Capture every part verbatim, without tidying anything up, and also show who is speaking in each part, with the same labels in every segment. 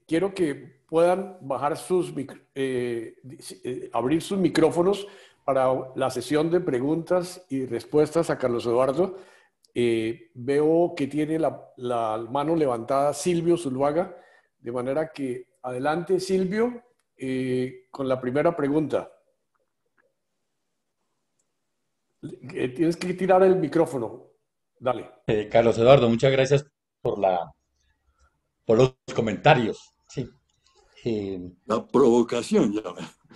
Speaker 1: quiero que puedan bajar sus, eh, eh, abrir sus micrófonos para la sesión de preguntas y respuestas a Carlos Eduardo. Eh, veo que tiene la, la mano levantada Silvio Zuluaga, de manera que adelante, Silvio, eh, con la primera pregunta. Eh, tienes que tirar el micrófono. Dale.
Speaker 2: Eh, Carlos Eduardo, muchas gracias por la, por los comentarios. Sí. Eh,
Speaker 3: La provocación, ya.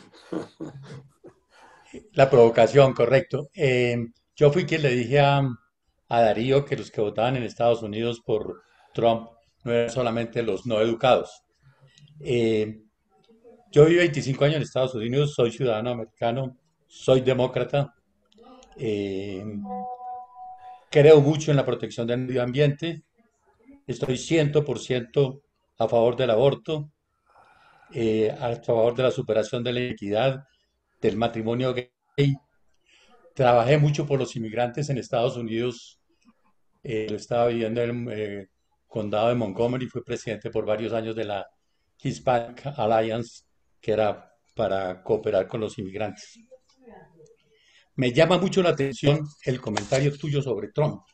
Speaker 2: la provocación, correcto. Eh, yo fui quien le dije a, a Darío que los que votaban en Estados Unidos por Trump no eran solamente los no educados. Eh, yo viví veinticinco años en Estados Unidos, soy ciudadano americano, soy demócrata, eh, creo mucho en la protección del medio ambiente, estoy cien por ciento a favor del aborto, eh, a favor de la superación de la inequidad, del matrimonio gay. Trabajé mucho por los inmigrantes en Estados Unidos. Eh, yo estaba viviendo en el eh, condado de Montgomery, fui presidente por varios años de la Hispanic Alliance, que era para cooperar con los inmigrantes. Me llama mucho la atención el comentario tuyo sobre Trump.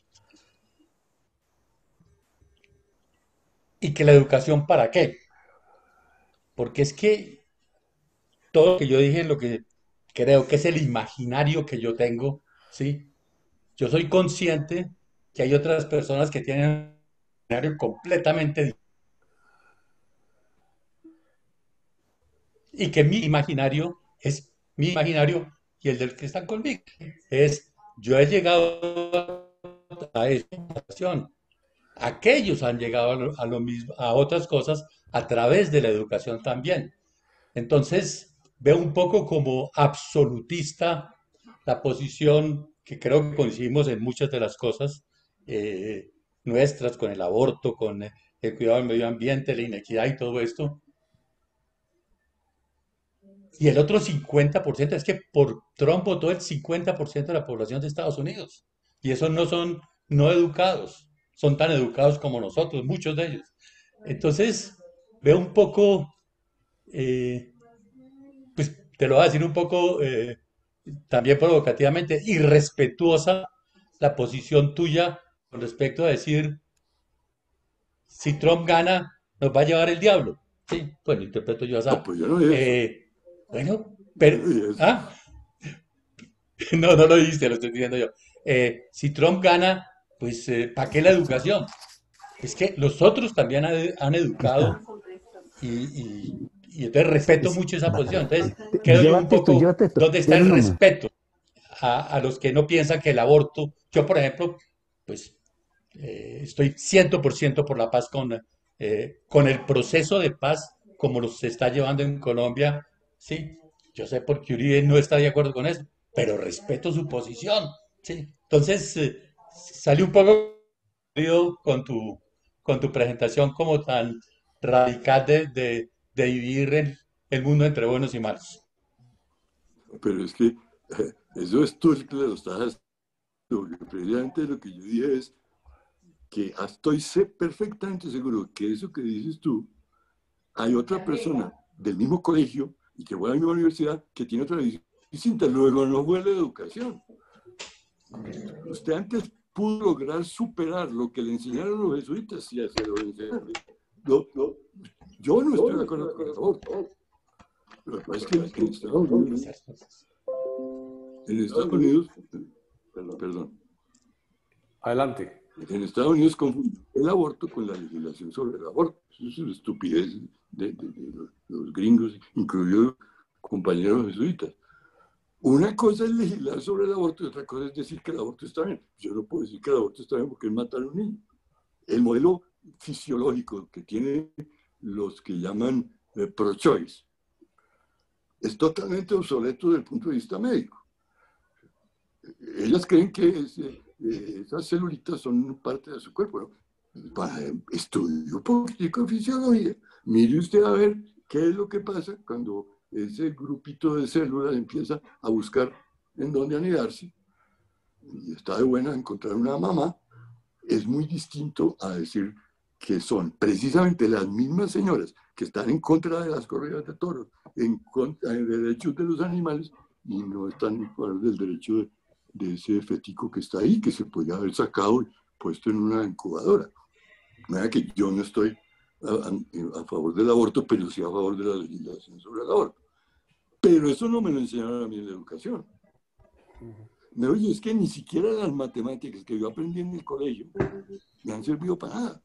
Speaker 2: Y que la educación, ¿para qué? Porque es que todo lo que yo dije, lo que creo que es el imaginario que yo tengo, ¿sí? Yo soy consciente que hay otras personas que tienen un imaginario completamente diferente y que mi imaginario es mi imaginario y el del que están conmigo. Es, yo he llegado a esa situación. Aquellos han llegado a lo, a lo mismo, a otras cosas a través de la educación también. Entonces, veo un poco como absolutista la posición que creo que coincidimos en muchas de las cosas eh, nuestras, con el aborto, con el cuidado del medio ambiente, la inequidad y todo esto. Y el otro cincuenta por ciento es que por Trump votó el cincuenta por ciento de la población de Estados Unidos. Y esos no son no educados, son tan educados como nosotros, muchos de ellos. Entonces, veo un poco, eh, pues te lo voy a decir un poco eh, también provocativamente, irrespetuosa la posición tuya con respecto a decir, si Trump gana, nos va a llevar el diablo. Sí, bueno, interpreto yo así.
Speaker 3: No, pues yo no dije eso.
Speaker 2: Eh, bueno,
Speaker 3: Yo
Speaker 2: pero,
Speaker 3: no dije eso.
Speaker 2: ah, no, no lo dijiste, lo estoy diciendo yo. Eh, si Trump gana, pues, eh, ¿para qué la educación? Es que los otros también ha- han educado
Speaker 4: Está.
Speaker 2: y, y- y entonces respeto
Speaker 4: Es-
Speaker 2: mucho esa
Speaker 4: va-
Speaker 2: posición. Entonces,
Speaker 4: te-
Speaker 2: quedo yo un
Speaker 4: Llévate esto,
Speaker 2: poco,
Speaker 4: llévate esto.
Speaker 2: ¿dónde está
Speaker 4: Pero
Speaker 2: el
Speaker 4: nomás.
Speaker 2: respeto a, a los que no piensan que el aborto, yo por ejemplo, pues eh, estoy cien por ciento por la paz con, eh, con el proceso de paz como lo se está llevando en Colombia, sí, yo sé por qué Uribe no está de acuerdo con eso, pero respeto su posición, sí. Entonces, eh, salí un poco con tu, con tu presentación como tan radical de, de, de dividir el, el mundo entre buenos y malos.
Speaker 3: Pero es que eh, eso es tú el que lo estás haciendo. Porque precisamente lo que yo dije es que estoy perfectamente seguro que eso que dices tú, hay otra persona del mismo colegio y que fue a la misma universidad que tiene otra visión distinta. Luego no fue la educación. Usted antes pudo lograr superar lo que le enseñaron los jesuitas y se lo enseñaron. No, no, yo no estoy de acuerdo con el aborto. Lo que pasa es que en Estados Unidos, en Estados Unidos, perdón,
Speaker 1: Adelante.
Speaker 3: en Estados Unidos confunden el aborto con la legislación sobre el aborto. Eso es una estupidez de, de, de los, los gringos, incluidos compañeros jesuitas. Una cosa es legislar sobre el aborto y otra cosa es decir que el aborto está bien. Yo no puedo decir que el aborto está bien porque es matar a un niño. El modelo fisiológico que tienen los que llaman eh, pro-choice es totalmente obsoleto desde el punto de vista médico. Ellas creen que es, eh, esas celulitas son parte de su cuerpo, ¿no? Para estudio político de fisiología, mire usted a ver qué es lo que pasa cuando ese grupito de células empieza a buscar en dónde anidarse y está de buena encontrar una mamá. Es muy distinto a decir que son precisamente las mismas señoras que están en contra de las corridas de toros, en contra de derechos de los animales, y no están en favor del derecho de, de ese fetico que está ahí, que se podría haber sacado y puesto en una incubadora. Nada que yo no estoy a, a, a favor del aborto, pero sí a favor de la legislación sobre el aborto. Pero eso no me lo enseñaron a mí en la educación. Me oye, es que ni siquiera las matemáticas que yo aprendí en el colegio me han servido para nada.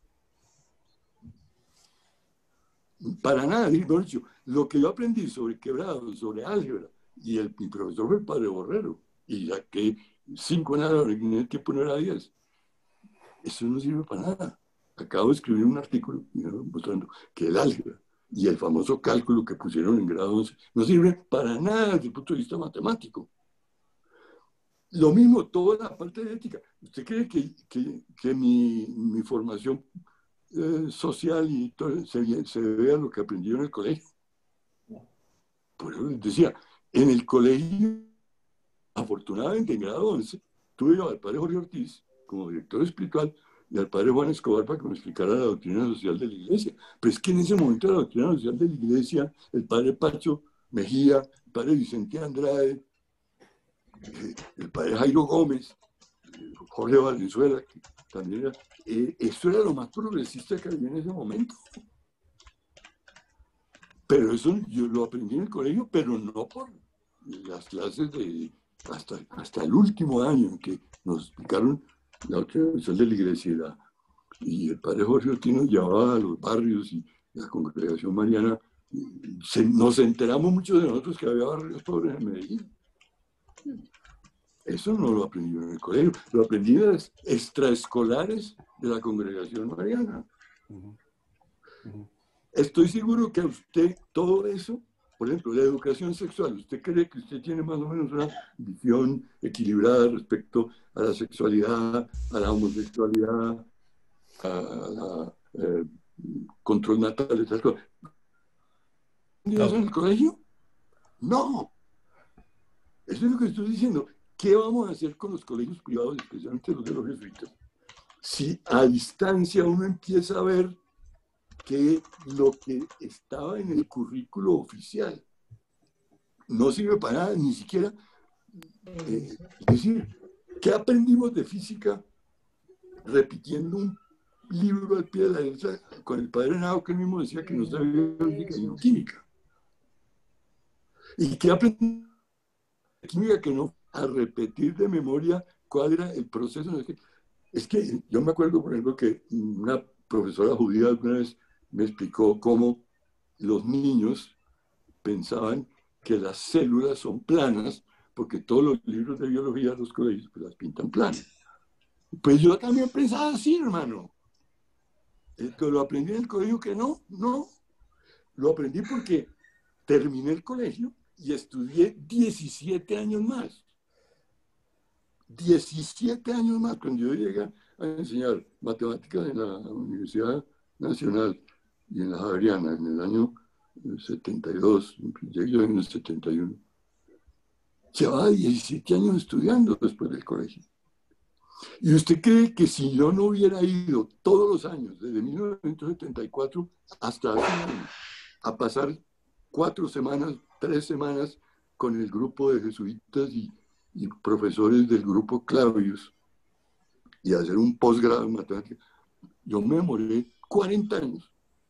Speaker 3: Para nada, dicho, lo que yo aprendí sobre quebrado, sobre álgebra, y el, mi profesor fue el padre Borrero, y saqué cinco en álgebra y tenía que poner a diez. Eso no sirve para nada. Acabo de escribir un artículo mostrando que el álgebra y el famoso cálculo que pusieron en grado once no sirven para nada desde el punto de vista matemático. Lo mismo, toda la parte de ética. ¿Usted cree que, que, que mi, mi formación eh, social y todo se, se debe a lo que aprendí en el colegio? Por eso les decía, en el colegio, afortunadamente en grado once, tuve yo al padre Jorge Ortiz como director espiritual y al padre Juan Escobar para que me explicara la doctrina social de la iglesia. Pero es que en ese momento la doctrina social de la iglesia, el padre Pacho Mejía, el padre Vicente Andrade, el padre Jairo Gómez, Jorge Valenzuela, que también era, eh, eso era lo más progresista que había en ese momento. Pero eso yo lo aprendí en el colegio, pero no por las clases de hasta, hasta el último año en que nos explicaron la doctrina social de la iglesia y, la, y el padre Jorge Ortiz nos llevaba a los barrios y la congregación mariana. Se, nos enteramos muchos de nosotros que había barrios pobres en Medellín. Eso no lo aprendí en el colegio, lo aprendí en las extraescolares de la congregación mariana. Uh-huh. Uh-huh. Estoy seguro que a usted todo eso, por ejemplo, la educación sexual, ¿usted cree que usted tiene más o menos una visión equilibrada respecto a la sexualidad, a la homosexualidad, a la eh, control natal, esas cosas? ¿No en el colegio? No. Eso es lo que estoy diciendo. ¿Qué vamos a hacer con los colegios privados, especialmente los de los jesuitas? Si a distancia uno empieza a ver que lo que estaba en el currículo oficial no sirve para nada, ni siquiera, eh, es decir, ¿qué aprendimos de física repitiendo un libro al pie de la letra con el padre Nao, que él mismo decía que no sabía física y no química? ¿Y qué aprendimos de química que no a repetir de memoria cuál era el proceso? Es que yo me acuerdo, por ejemplo, que una profesora judía alguna vez me explicó cómo los niños pensaban que las células son planas porque todos los libros de biología de los colegios pues, las pintan planas. Pues yo también pensaba así, hermano. Que lo aprendí en el colegio que no, no. Lo aprendí porque terminé el colegio y estudié diecisiete años más. diecisiete años más cuando yo llegué a enseñar matemáticas en la Universidad Nacional y en la Javeriana en el año setenta y dos, llegué yo en el setenta y uno. Llevaba diecisiete años estudiando después del colegio. ¿Y usted cree que si yo no hubiera ido todos los años, desde mil novecientos setenta y cuatro hasta hace un año, a pasar cuatro semanas, tres semanas con el grupo de jesuitas y, y profesores del grupo Clavius y hacer un posgrado en matemáticas, yo me demoré cuarenta años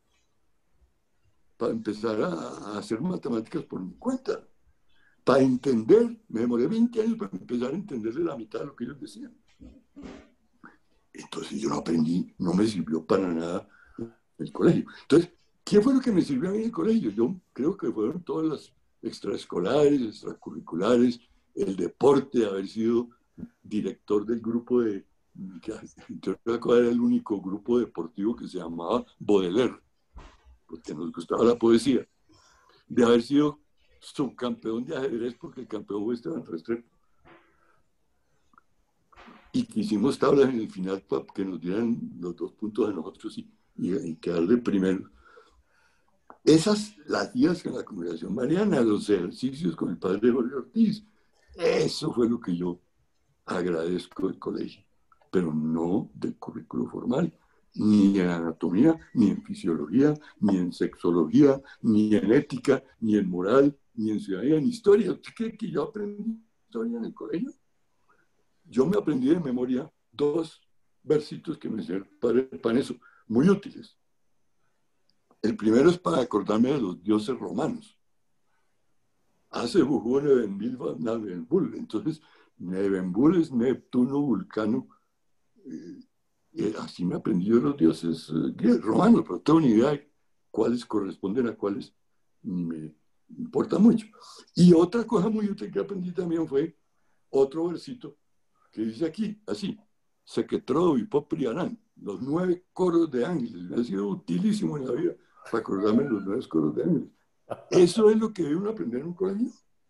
Speaker 3: para empezar a, a hacer matemáticas por mi cuenta? Para entender, me demoré veinte años para empezar a entenderle la mitad de lo que ellos decían. Entonces yo no aprendí, no me sirvió para nada el colegio. Entonces, ¿qué fue lo que me sirvió a mí en el colegio? Yo creo que fueron todas las extraescolares, extracurriculares, el deporte, haber sido director del grupo de, que era el único grupo deportivo que se llamaba Baudelaire, porque nos gustaba la poesía, de haber sido subcampeón de ajedrez porque el campeón fue Esteban Restrepo. Y que hicimos tablas en el final para que nos dieran los dos puntos a nosotros y, y, y quedarle primero. Esas, las días con la congregación mariana, los ejercicios con el padre Jorge Ortiz, eso fue lo que yo agradezco del colegio, pero no del currículo formal. ni en anatomía, ni en fisiología, ni en sexología, ni en ética, ni en moral, ni en ciudadanía, ni en historia. ¿Usted cree que yo aprendí historia en el colegio? Yo me aprendí de memoria dos versitos que me hicieron para eso, muy útiles. El primero es para acordarme de los dioses romanos. Hace Bujú Nebenbul, Nebenbul. Entonces, Nebenbul es Neptuno, Vulcano. Eh, eh, así me aprendí de los dioses eh, romanos, pero no tengo ni idea de cuáles corresponden a cuáles, ni me importa mucho. Y otra cosa muy útil que aprendí también fue otro versito que dice aquí, así, Sequetrodo y Popriarán, los nueve coros de ángeles. Me ha sido utilísimo en la vida para acordarme de los nueve coros de ángeles. Eso es lo que debe uno aprender en un colegio.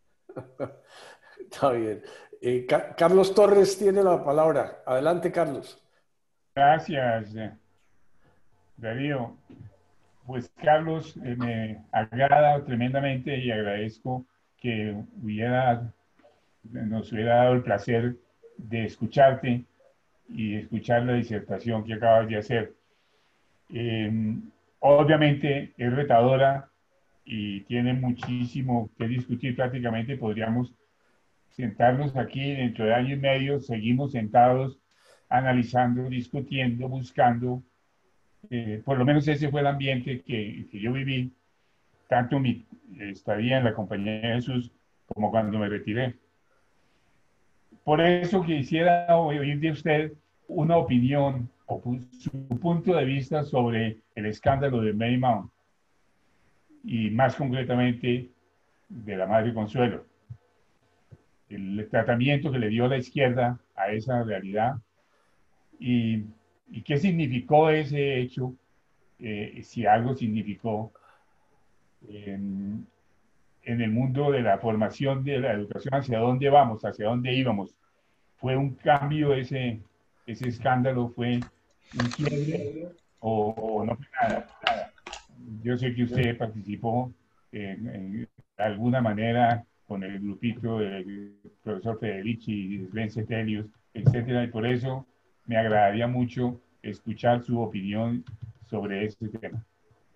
Speaker 1: Está bien. Eh, Ca- Carlos Torres tiene la palabra. Adelante, Carlos.
Speaker 4: Gracias, eh, Darío. Pues Carlos, eh, me agrada tremendamente y agradezco que hubiera, nos hubiera dado el placer de escucharte y escuchar la disertación que acabas de hacer. Eh, Obviamente es retadora y tiene muchísimo que discutir. Prácticamente podríamos sentarnos aquí dentro de año y medio, seguimos sentados analizando, discutiendo, buscando. Eh, por lo menos ese fue el ambiente que, que yo viví, tanto mi estadía en la Compañía de Jesús como cuando me retiré. Por eso quisiera oír de usted una opinión o su punto de vista sobre el escándalo de Marymount y más concretamente de la Madre Consuelo. El tratamiento que le dio la izquierda a esa realidad y, y qué significó ese hecho, eh, si algo significó en, en el mundo de la formación de la educación, hacia dónde vamos, hacia dónde íbamos. ¿Fue un cambio ese, ese escándalo? ¿Fue un quiebre o, o no fue nada? Yo sé que usted participó en, en, de alguna manera con el grupito del profesor Federici, Sven Cetelius, etcétera, y por eso me agradaría mucho escuchar su opinión sobre este tema.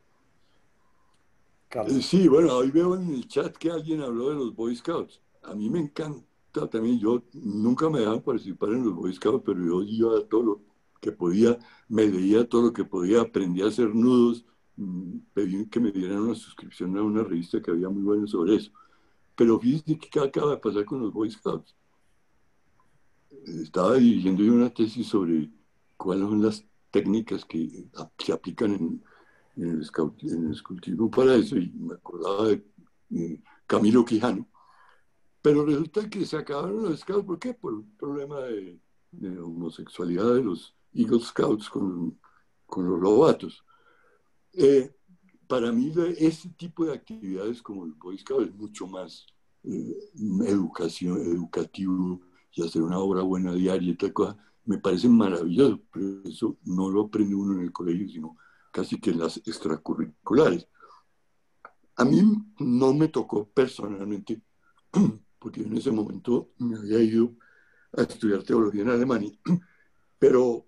Speaker 3: Eh, sí, bueno, ahí veo en el chat que alguien habló de los Boy Scouts. A mí me encanta también, yo nunca me dejaban participar en los Boy Scouts, pero yo iba a todo lo que podía, me leía todo lo que podía, aprendí a hacer nudos, mm, pedí que me dieran una suscripción a una revista que había muy buena sobre eso. Pero fíjense que acaba de pasar con los Boy Scouts. Estaba dirigiendo yo una tesis sobre cuáles son las técnicas que se aplican en, en, el, scout, en el scoutismo para eso, y me acordaba de eh, Camilo Quijano. Pero resulta que se acabaron los scouts. ¿Por qué? Por un problema de, de homosexualidad de los Eagle Scouts con, con los lobatos. Eh, para mí, ese tipo de actividades como el Boy Scout es mucho más eh, educación, educativo, y hacer una obra buena diaria y tal cosa, me parece maravilloso, pero eso no lo aprende uno en el colegio, sino casi que en las extracurriculares. A mí no me tocó personalmente, porque en ese momento me había ido a estudiar teología en Alemania, pero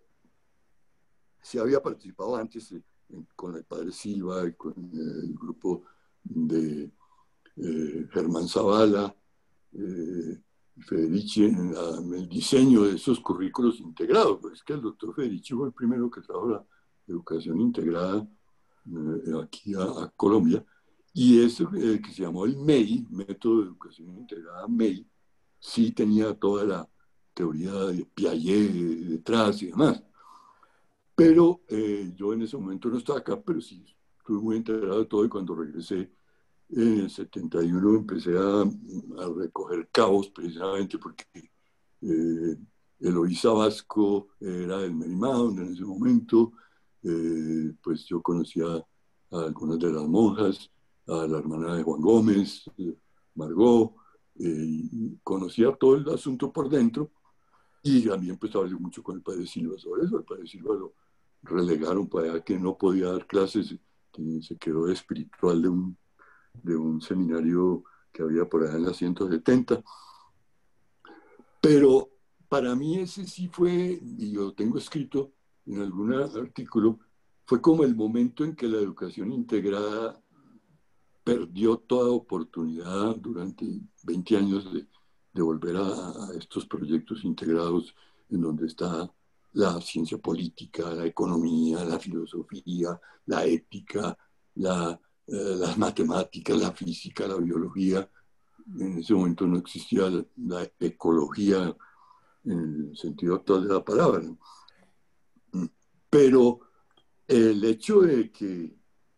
Speaker 3: sí había participado antes eh, con el padre Silva y con el grupo de eh, Germán Zavala, eh, Federici, en, la, en el diseño de esos currículos integrados. Pues es que el doctor Federici fue el primero que trajo la educación integrada eh, aquí a, a Colombia, y eso eh, que se llamó el M E I, Método de Educación Integrada M E I, sí tenía toda la teoría de Piaget detrás y demás. Pero eh, yo en ese momento no estaba acá, pero sí estuve muy enterado de todo, y cuando regresé en el setenta y uno empecé a, a recoger cabos, precisamente porque eh, Eloísa Vasco era del Marymount en ese momento. Eh, pues yo conocía a algunas de las monjas, a la hermana de Juan Gómez, eh, Margot, eh, conocía todo el asunto por dentro, y también pues hablé mucho con el padre Silva sobre eso. El padre Silva lo relegaron para allá, que no podía dar clases, que se quedó espiritual de un, de un seminario que había por allá en la ciento setenta. Pero para mí ese sí fue, y yo tengo escrito en algún artículo, fue como el momento en que la educación integrada perdió toda oportunidad durante veinte años de, de volver a, a estos proyectos integrados en donde está la ciencia política, la economía, la filosofía, la ética, la, eh, las matemáticas, la física, la biología. En ese momento no existía la, la ecología en el sentido actual de la palabra. Pero el hecho de que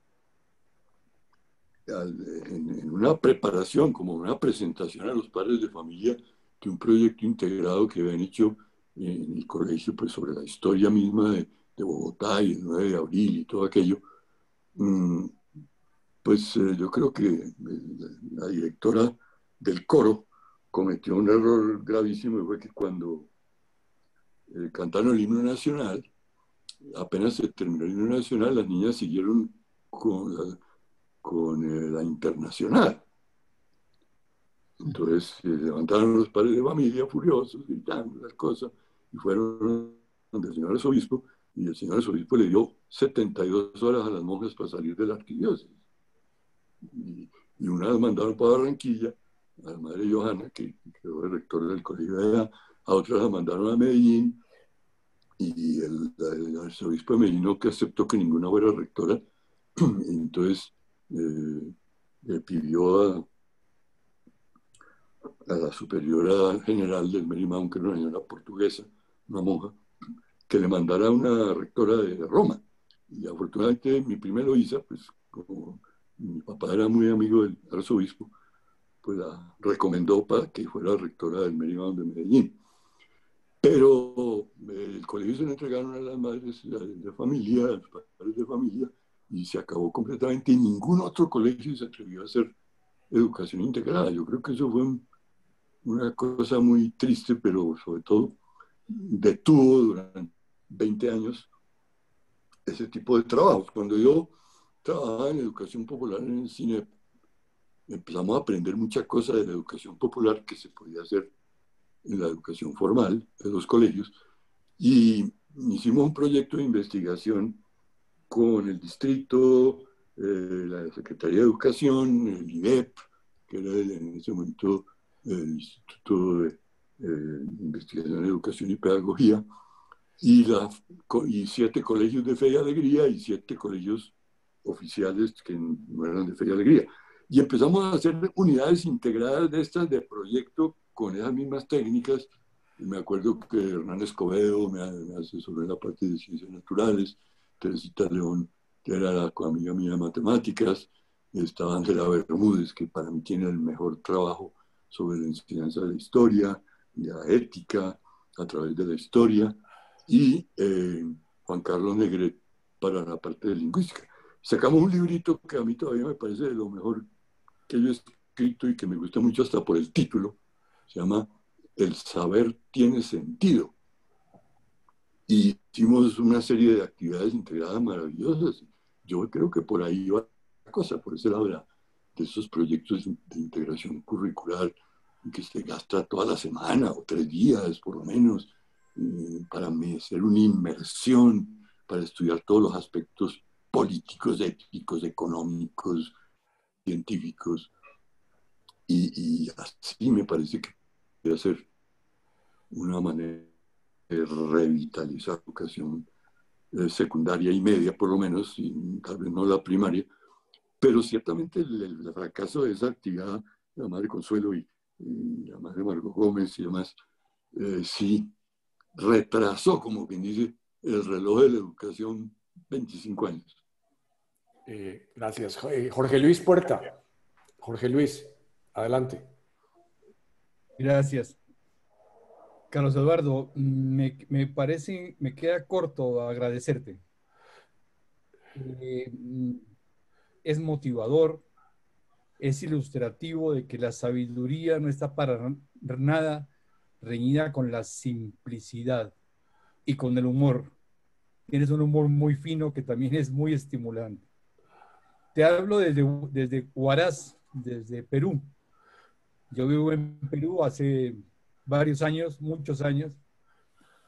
Speaker 3: en, en una preparación, como una presentación a los padres de familia de un proyecto integrado que habían hecho en el colegio, pues sobre la historia misma de, de Bogotá y el nueve de abril y todo aquello, pues eh, yo creo que la directora del coro cometió un error gravísimo, y fue que cuando eh, cantaron el himno nacional, apenas se terminó el himno nacional, las niñas siguieron con la, con eh, la internacional. Entonces se eh, levantaron los padres de familia furiosos, gritando las cosas, y fueron donde el señor arzobispo, y el señor arzobispo le dio setenta y dos horas a las monjas para salir de la arquidiócesis. Y, y una las mandaron para Barranquilla, a la madre Johanna, que quedó el rector del colegio de allá, a otras las mandaron a Medellín, y el, el arzobispo de Medellín no que aceptó que ninguna fuera rectora, entonces eh, le pidió a, a la superiora general del Merimán, que era una señora portuguesa, una monja, que le mandara una rectora de Roma. Y afortunadamente mi prima Eloísa, pues como mi papá era muy amigo del arzobispo, pues la recomendó para que fuera rectora del Merimán de Medellín. Pero el colegio se lo entregaron a las madres de familia, a los padres de familia, y se acabó completamente, y ningún otro colegio se atrevió a hacer educación integrada. Yo creo que eso fue un, una cosa muy triste, pero sobre todo detuvo durante veinte años ese tipo de trabajos. Cuando yo trabajaba en educación popular en el cine, empezamos a aprender muchas cosas de la educación popular que se podía hacer en la educación formal de los colegios, y hicimos un proyecto de investigación con el distrito, eh, la Secretaría de Educación, el I D E P, que era el, en ese momento el Instituto de eh, Investigación, Educación y Pedagogía, y, la, y siete colegios de Fe y Alegría y siete colegios oficiales que no eran de Fe y Alegría. Y empezamos a hacer unidades integradas de estas de proyecto con esas mismas técnicas. Y me acuerdo que Hernán Escobedo me, me asesoró en la parte de ciencias naturales, Teresita León, que era la amiga mía de matemáticas, estaba Ángela Bermúdez, que para mí tiene el mejor trabajo sobre la enseñanza de la historia y la ética a través de la historia, y eh, Juan Carlos Negret para la parte de lingüística. Sacamos un librito que a mí todavía me parece de lo mejor que yo he escrito y que me gusta mucho hasta por el título. Se llama El saber tiene sentido. Y hicimos una serie de actividades integradas maravillosas. Yo creo que por ahí va la cosa, por ese lado de esos proyectos de integración curricular que se gasta toda la semana o tres días por lo menos eh, para hacer una inmersión, para estudiar todos los aspectos políticos, éticos, económicos, científicos. Y, y así me parece que debe ser una manera de revitalizar la educación eh, secundaria y media, por lo menos, y tal vez no la primaria, pero ciertamente el, el fracaso de esa actividad, la madre Consuelo y, y la madre Margot Gómez y demás, eh, sí retrasó, como quien dice, el reloj de la educación veinticinco años.
Speaker 1: Eh, gracias. Jorge Luis Puerta. Jorge Luis, adelante.
Speaker 5: Gracias. Carlos Eduardo, me, me parece, me queda corto agradecerte. Eh, es motivador, es ilustrativo de que la sabiduría no está para nada reñida con la simplicidad y con el humor. Tienes un humor muy fino que también es muy estimulante. Te hablo desde, desde Huaraz, desde Perú. Yo vivo en Perú hace varios años, muchos años,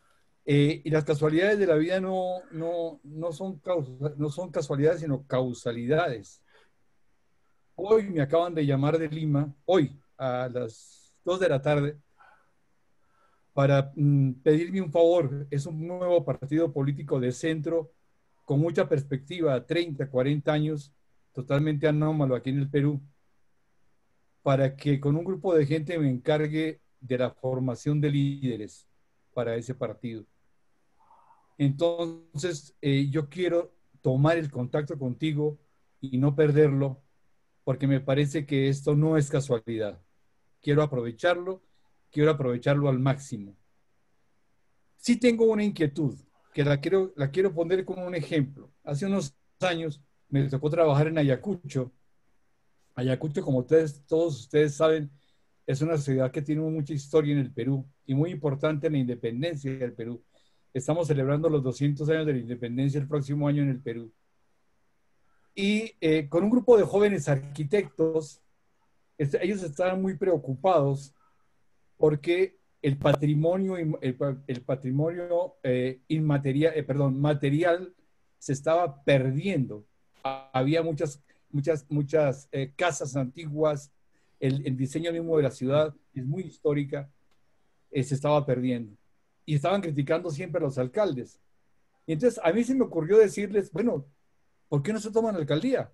Speaker 5: Eh, y las casualidades de la vida no, no, no, son causa- no son casualidades, sino causalidades. Hoy me acaban de llamar de Lima, hoy a las dos de la tarde, para mm, pedirme un favor. Es un nuevo partido político de centro con mucha perspectiva, treinta, cuarenta años, totalmente anómalo aquí en el Perú, para que con un grupo de gente me encargue de la formación de líderes para ese partido. Entonces, eh, yo quiero tomar el contacto contigo y no perderlo, porque me parece que esto no es casualidad. Quiero aprovecharlo, quiero aprovecharlo al máximo. Sí tengo una inquietud, que la quiero, la quiero poner como un ejemplo. Hace unos años me tocó trabajar en Ayacucho. Ayacucho, como ustedes, todos ustedes saben, es una ciudad que tiene mucha historia en el Perú y muy importante en la independencia del Perú. Estamos celebrando los doscientos años de la independencia el próximo año en el Perú. Y eh, con un grupo de jóvenes arquitectos, es, ellos estaban muy preocupados porque el patrimonio, el, el patrimonio eh, inmaterial, eh, perdón, material se estaba perdiendo. Había muchas, muchas, muchas eh, casas antiguas, el, el diseño mismo de la ciudad es muy histórica, eh, se estaba perdiendo. Y estaban criticando siempre a los alcaldes. Y entonces a mí se me ocurrió decirles, bueno, ¿por qué no se toman la alcaldía?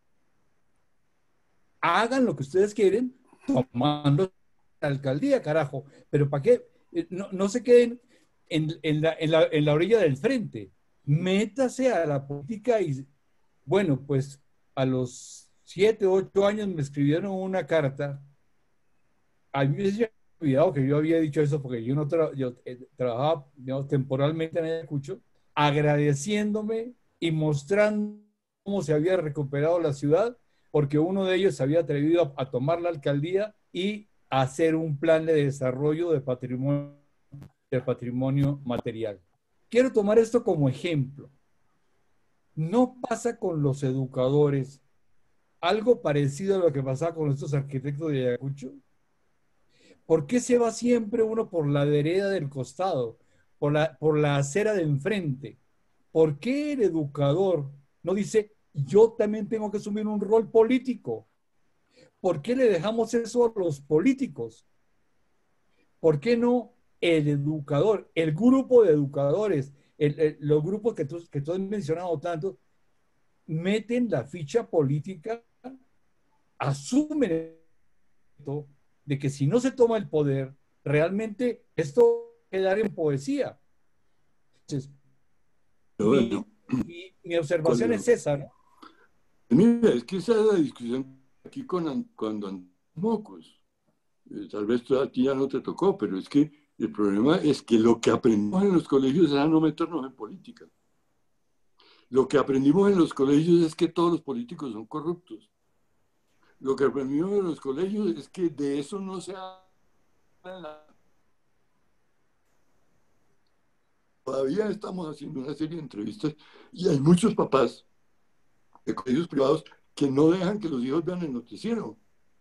Speaker 5: Hagan lo que ustedes quieren tomando la alcaldía, carajo. Pero ¿para qué? No, no se queden en, en, la, en, la, en la orilla del frente. Métase a la política y, bueno, pues a los siete, ocho años me escribieron una carta. A mí me había olvidado que yo había dicho eso porque yo no tra yo, eh, trabajaba digamos, temporalmente en Ayacucho, agradeciéndome y mostrando cómo se había recuperado la ciudad, porque uno de ellos se había atrevido a, a tomar la alcaldía y a hacer un plan de desarrollo de patrimonio, de patrimonio material. Quiero tomar esto como ejemplo. No pasa con los educadores algo parecido a lo que pasaba con estos arquitectos de Ayacucho. ¿Por qué se va siempre uno por la vereda del costado, por la, por la acera de enfrente? ¿Por qué el educador no dice, yo también tengo que asumir un rol político? ¿Por qué le dejamos eso a los políticos? ¿Por qué no el educador, el grupo de educadores, el, el, los grupos que tú, que tú has mencionado tanto, meten la ficha política, asumen esto, de que si no se toma el poder, realmente esto quedará en poesía? Entonces,
Speaker 3: Bueno,
Speaker 5: mi, mi, mi observación es esa, ¿no?
Speaker 3: Mira, es que esa es la discusión aquí con, cuando andamos mocos. Eh, tal vez a ti ya no te tocó, pero es que el problema es que lo que aprendimos en los colegios era no meternos en política. Lo que aprendimos en los colegios es que todos los políticos son corruptos. Lo que aprendimos en los colegios es que de eso no se habla. Todavía estamos haciendo una serie de entrevistas y hay muchos papás de colegios privados que no dejan que los hijos vean el noticiero,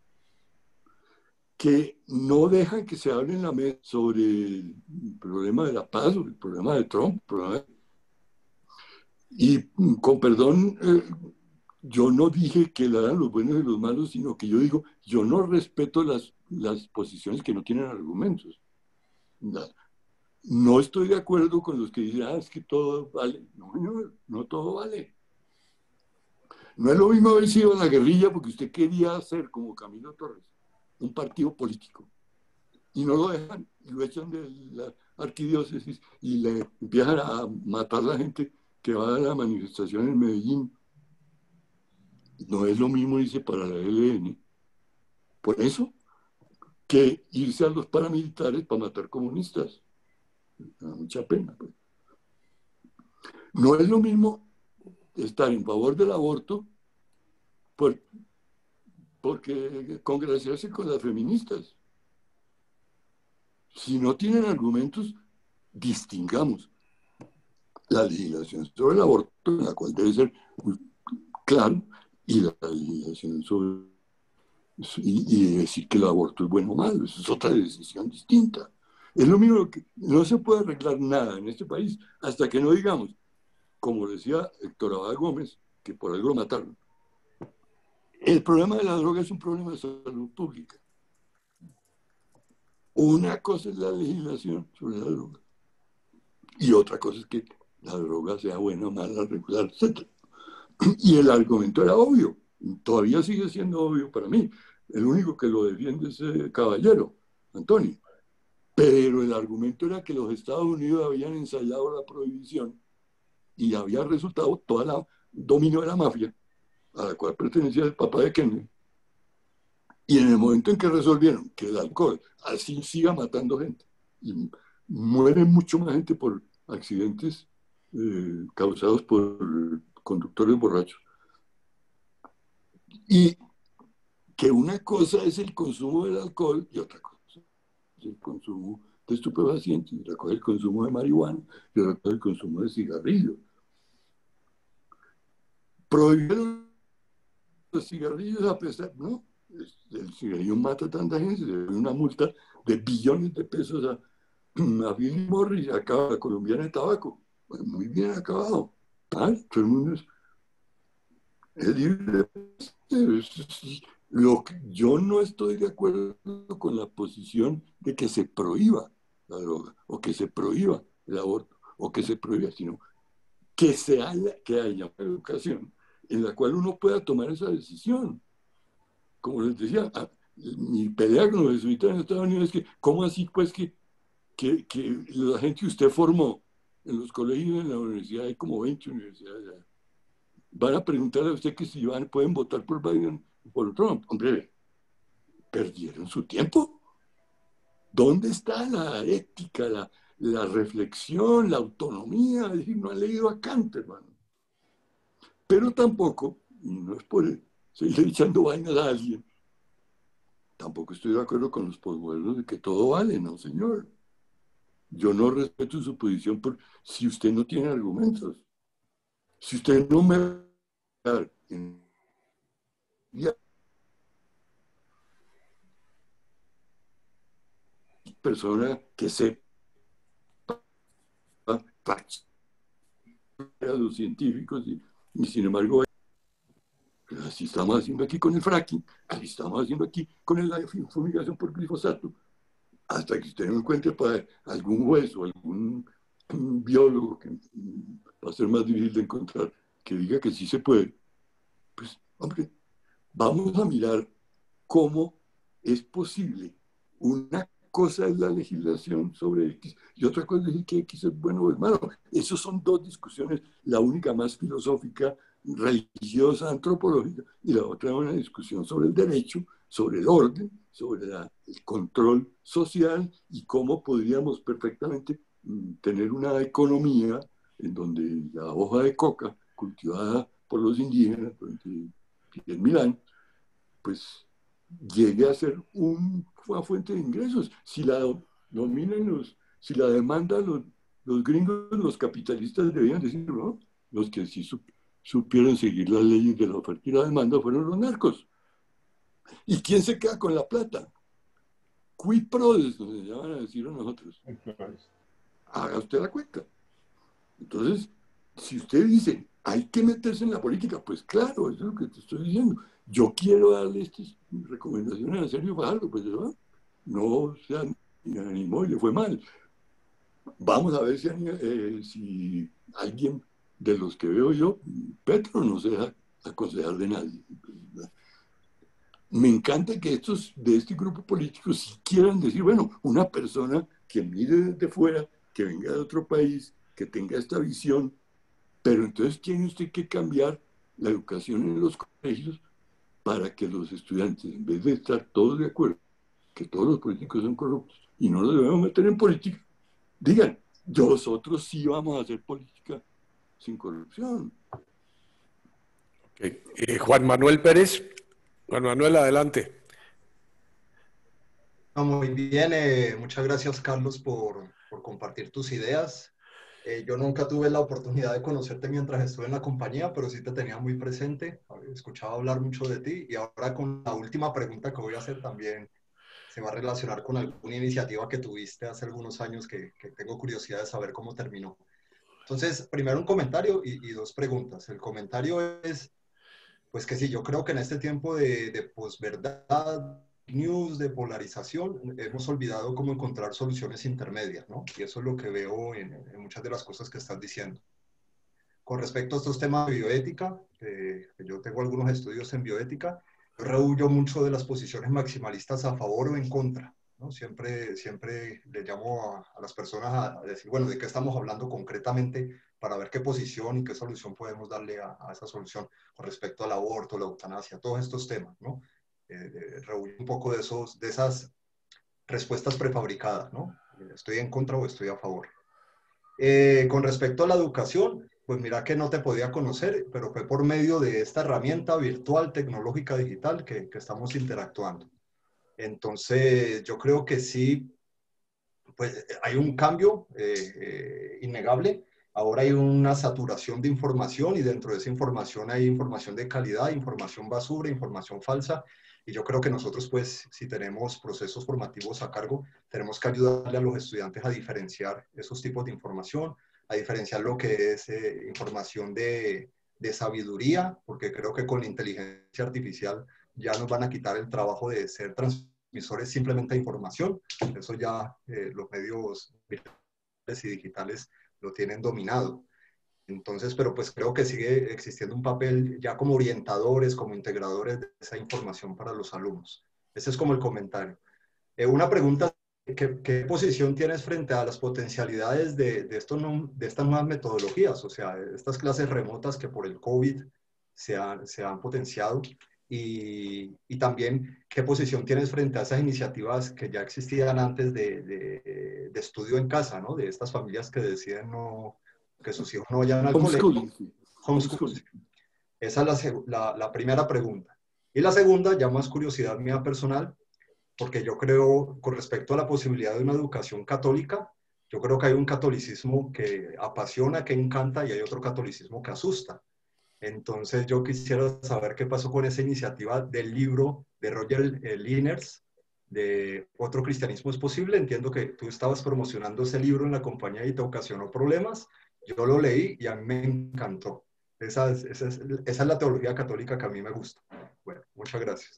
Speaker 3: que no dejan que se hable en la mesa sobre el problema de la paz, sobre el problema de Trump. El problema de... Y con perdón, eh, yo no dije que eran los buenos y los malos, sino que yo digo, yo no respeto las, las posiciones que no tienen argumentos. No, no estoy de acuerdo con los que dicen, ah, es que todo vale. No, no, no todo vale. No es lo mismo haber sido en la guerrilla porque usted quería hacer como Camilo Torres un partido político y no lo dejan y lo echan de la arquidiócesis y le empiezan a matar a la gente que va a la manifestación en Medellín. No es lo mismo irse para la L N por eso que irse a los paramilitares para matar comunistas. Da mucha pena, pues. No es lo mismo estar en favor del aborto por, porque congraciarse con las feministas. Si no tienen argumentos, distingamos la legislación sobre el aborto, la cual debe ser muy claro, y la legislación sobre y, y decir que el aborto es bueno o malo, eso es otra decisión distinta. Es lo mismo que no se puede arreglar nada en este país hasta que no digamos, como decía Héctor Abad Gómez, que por algo lo mataron. El problema de la droga es un problema de salud pública. Una cosa es la legislación sobre la droga y otra cosa es que la droga sea buena, mala, regular, etcétera. Y el argumento era obvio, todavía sigue siendo obvio para mí. El único que lo defiende es ese caballero, Antonio. Pero el argumento era que los Estados Unidos habían ensayado la prohibición y había resultado toda la dominio de la mafia, a la cual pertenecía el papá de Kennedy. Y en el momento en que resolvieron que el alcohol así siga matando gente, y muere mucho más gente por accidentes eh, causados por conductores borrachos, y que una cosa es el consumo del alcohol y otra cosa es el consumo de estupefacientes, y otra cosa es el consumo de marihuana y otra cosa es el consumo de cigarrillos. Prohibieron los cigarrillos a pesar, ¿no? El cigarrillo mata a tanta gente, se ve una multa de billones de pesos a, a Philip Morris, acaba la colombiana de tabaco. Pues muy bien acabado. ¿Ah? Todo el mundo es, es libre. Lo que, yo no estoy de acuerdo con la posición de que se prohíba la droga, o que se prohíba el aborto, o que se prohíba, sino que, se haya, que haya una educación en la cual uno pueda tomar esa decisión. Como les decía, mi pelea con los jesuitas en Estados Unidos es que, ¿cómo así pues que, que, que la gente que usted formó en los colegios, en la universidad, hay como veinte universidades, van a preguntarle a usted que si van, pueden votar por Biden o por Trump? Hombre, perdieron su tiempo. ¿Dónde está la ética, la, la reflexión, la autonomía? Es decir, no ha leído a Kant, hermano. Pero tampoco, y no es por seguir echando vainas a alguien, tampoco estoy de acuerdo con los posmodernos de que todo vale, no, señor. Yo no respeto su posición por si usted no tiene argumentos. Si usted no me va a dar en persona que sepa a los científicos y, y sin embargo así estamos haciendo aquí con el fracking, así estamos haciendo aquí con la fumigación por glifosato, hasta que usted no encuentre para algún juez o algún biólogo que va a ser más difícil de encontrar, que diga que sí se puede. Pues, hombre, vamos a mirar cómo es posible. Una cosa es la legislación sobre X y otra cosa es decir que X es bueno o es malo. Esas son dos discusiones, la única más filosófica, religiosa, antropológica, y la otra es una discusión sobre el derecho, sobre el orden, sobre la, el control social y cómo podríamos perfectamente mm, tener una economía en donde la hoja de coca cultivada por los indígenas durante diez mil años, pues llegue a ser un, una fuente de ingresos. Si la dominan los, si la demandan los, los gringos, los capitalistas deberían decirlo, ¿no? Los que sí sup, supieron seguir las leyes de la oferta y la demanda fueron los narcos. ¿Y quién se queda con la plata? Qui prodest, nos llaman a decir a nosotros. Haga usted la cuenta. Entonces, si usted dice, hay que meterse en la política, pues claro, eso es lo que te estoy diciendo. Yo quiero darle estas recomendaciones a Sergio Fajardo, pues ¿no? No se animó y le fue mal. Vamos a ver si, eh, si alguien de los que veo yo, Petro no se deja aconsejar de nadie. Me encanta que estos de este grupo político sí quieran decir, bueno, una persona que mire desde fuera, que venga de otro país, que tenga esta visión, pero entonces tiene usted que cambiar la educación en los colegios para que los estudiantes, en vez de estar todos de acuerdo que todos los políticos son corruptos y no los debemos meter en política, digan, nosotros sí vamos a hacer política sin corrupción.
Speaker 1: Okay. Eh, Juan Manuel Pérez. Juan Manuel, adelante.
Speaker 6: Muy bien, eh, muchas gracias, Carlos, por, por compartir tus ideas. Eh, yo nunca tuve la oportunidad de conocerte mientras estuve en la compañía, pero sí te tenía muy presente, escuchaba hablar mucho de ti y ahora con la última pregunta que voy a hacer también se va a relacionar con alguna iniciativa que tuviste hace algunos años que, que tengo curiosidad de saber cómo terminó. Entonces, primero un comentario y, y dos preguntas. El comentario es, pues que sí, yo creo que en este tiempo de, de posverdad, news, de polarización, hemos olvidado cómo encontrar soluciones intermedias, ¿no? Y eso es lo que veo en, en muchas de las cosas que estás diciendo. Con respecto a estos temas de bioética, eh, yo tengo algunos estudios en bioética, yo rehuyo mucho de las posiciones maximalistas a favor o en contra, ¿no? Siempre, siempre le llamo a, a las personas a decir, bueno, ¿de qué estamos hablando concretamente para ver qué posición y qué solución podemos darle a, a esa solución con respecto al aborto, la eutanasia, todos estos temas, ¿no? Eh, eh, rehuyo un poco de, esos, de esas respuestas prefabricadas, ¿no? ¿Estoy en contra o estoy a favor? Eh, con respecto a la educación, pues mira que no te podía conocer, pero fue por medio de esta herramienta virtual, tecnológica, digital que, que estamos interactuando. Entonces, yo creo que sí, pues hay un cambio eh, eh, innegable. Ahora hay una saturación de información y dentro de esa información hay información de calidad, información basura, información falsa. Y yo creo que nosotros, pues, si tenemos procesos formativos a cargo, tenemos que ayudarle a los estudiantes a diferenciar esos tipos de información, a diferenciar lo que es eh, información de, de sabiduría, porque creo que con la inteligencia artificial ya nos van a quitar el trabajo de ser transmisores simplemente de información. Eso ya eh, los medios virtuales y digitales lo tienen dominado. Entonces, pero pues creo que sigue existiendo un papel ya como orientadores, como integradores de esa información para los alumnos. Ese es como el comentario. Eh, una pregunta, ¿qué, ¿qué posición tienes frente a las potencialidades de, de, esto no, de estas nuevas metodologías? O sea, estas clases remotas que por el COVID se han, se han potenciado. Y, y también, ¿qué posición tienes frente a esas iniciativas que ya existían antes de, de, de estudio en casa, ¿no? De estas familias que deciden no, que sus hijos no vayan al colegio.
Speaker 3: Homeschooling.
Speaker 6: Homeschooling. Esa es la, la, la primera pregunta. Y la segunda, ya más curiosidad mía personal, porque yo creo, con respecto a la posibilidad de una educación católica, yo creo que hay un catolicismo que apasiona, que encanta, y hay otro catolicismo que asusta. Entonces yo quisiera saber qué pasó con esa iniciativa del libro de Roger eh, Liners, de Otro Cristianismo es Posible. Entiendo que tú estabas promocionando ese libro en la compañía y te ocasionó problemas. Yo lo leí y a mí me encantó. Esa es, esa es, esa es la teología católica que a mí me gusta. Bueno, muchas gracias.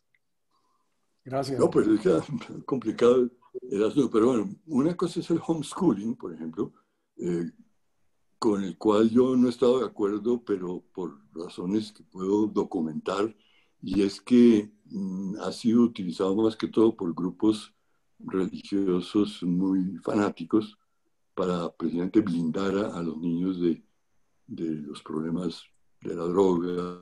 Speaker 1: Gracias.
Speaker 3: No, pues es que es complicado el asunto, pero bueno, una cosa es el homeschooling, por ejemplo, eh, con el cual yo no he estado de acuerdo, pero por razones que puedo documentar, y es que mm, ha sido utilizado más que todo por grupos religiosos muy fanáticos para precisamente blindar a, a los niños de, de los problemas de la droga,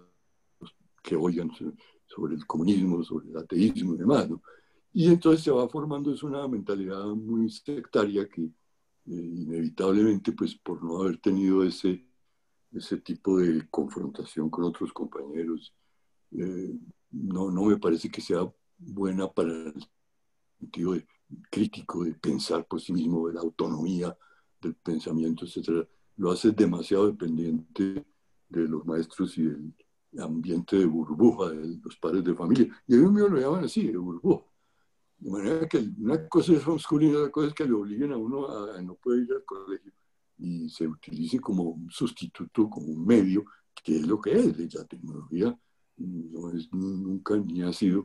Speaker 3: que oigan sobre el comunismo, sobre el ateísmo y demás, ¿no? Y entonces se va formando es una mentalidad muy sectaria que eh, inevitablemente, pues por no haber tenido ese, ese tipo de confrontación con otros compañeros, eh, no, no me parece que sea buena para el sentido de, crítico de pensar por sí mismo, de la autonomía del pensamiento, etcétera. Lo hace demasiado dependiente de los maestros y del ambiente de burbuja de los padres de familia. Y a mí me lo llaman así, de burbuja. De manera que una cosa es homeschooling y otra cosa es que le obliguen a uno a, a no poder ir al colegio y se utilice como un sustituto, como un medio, que es lo que es. La tecnología no es nunca ni ha sido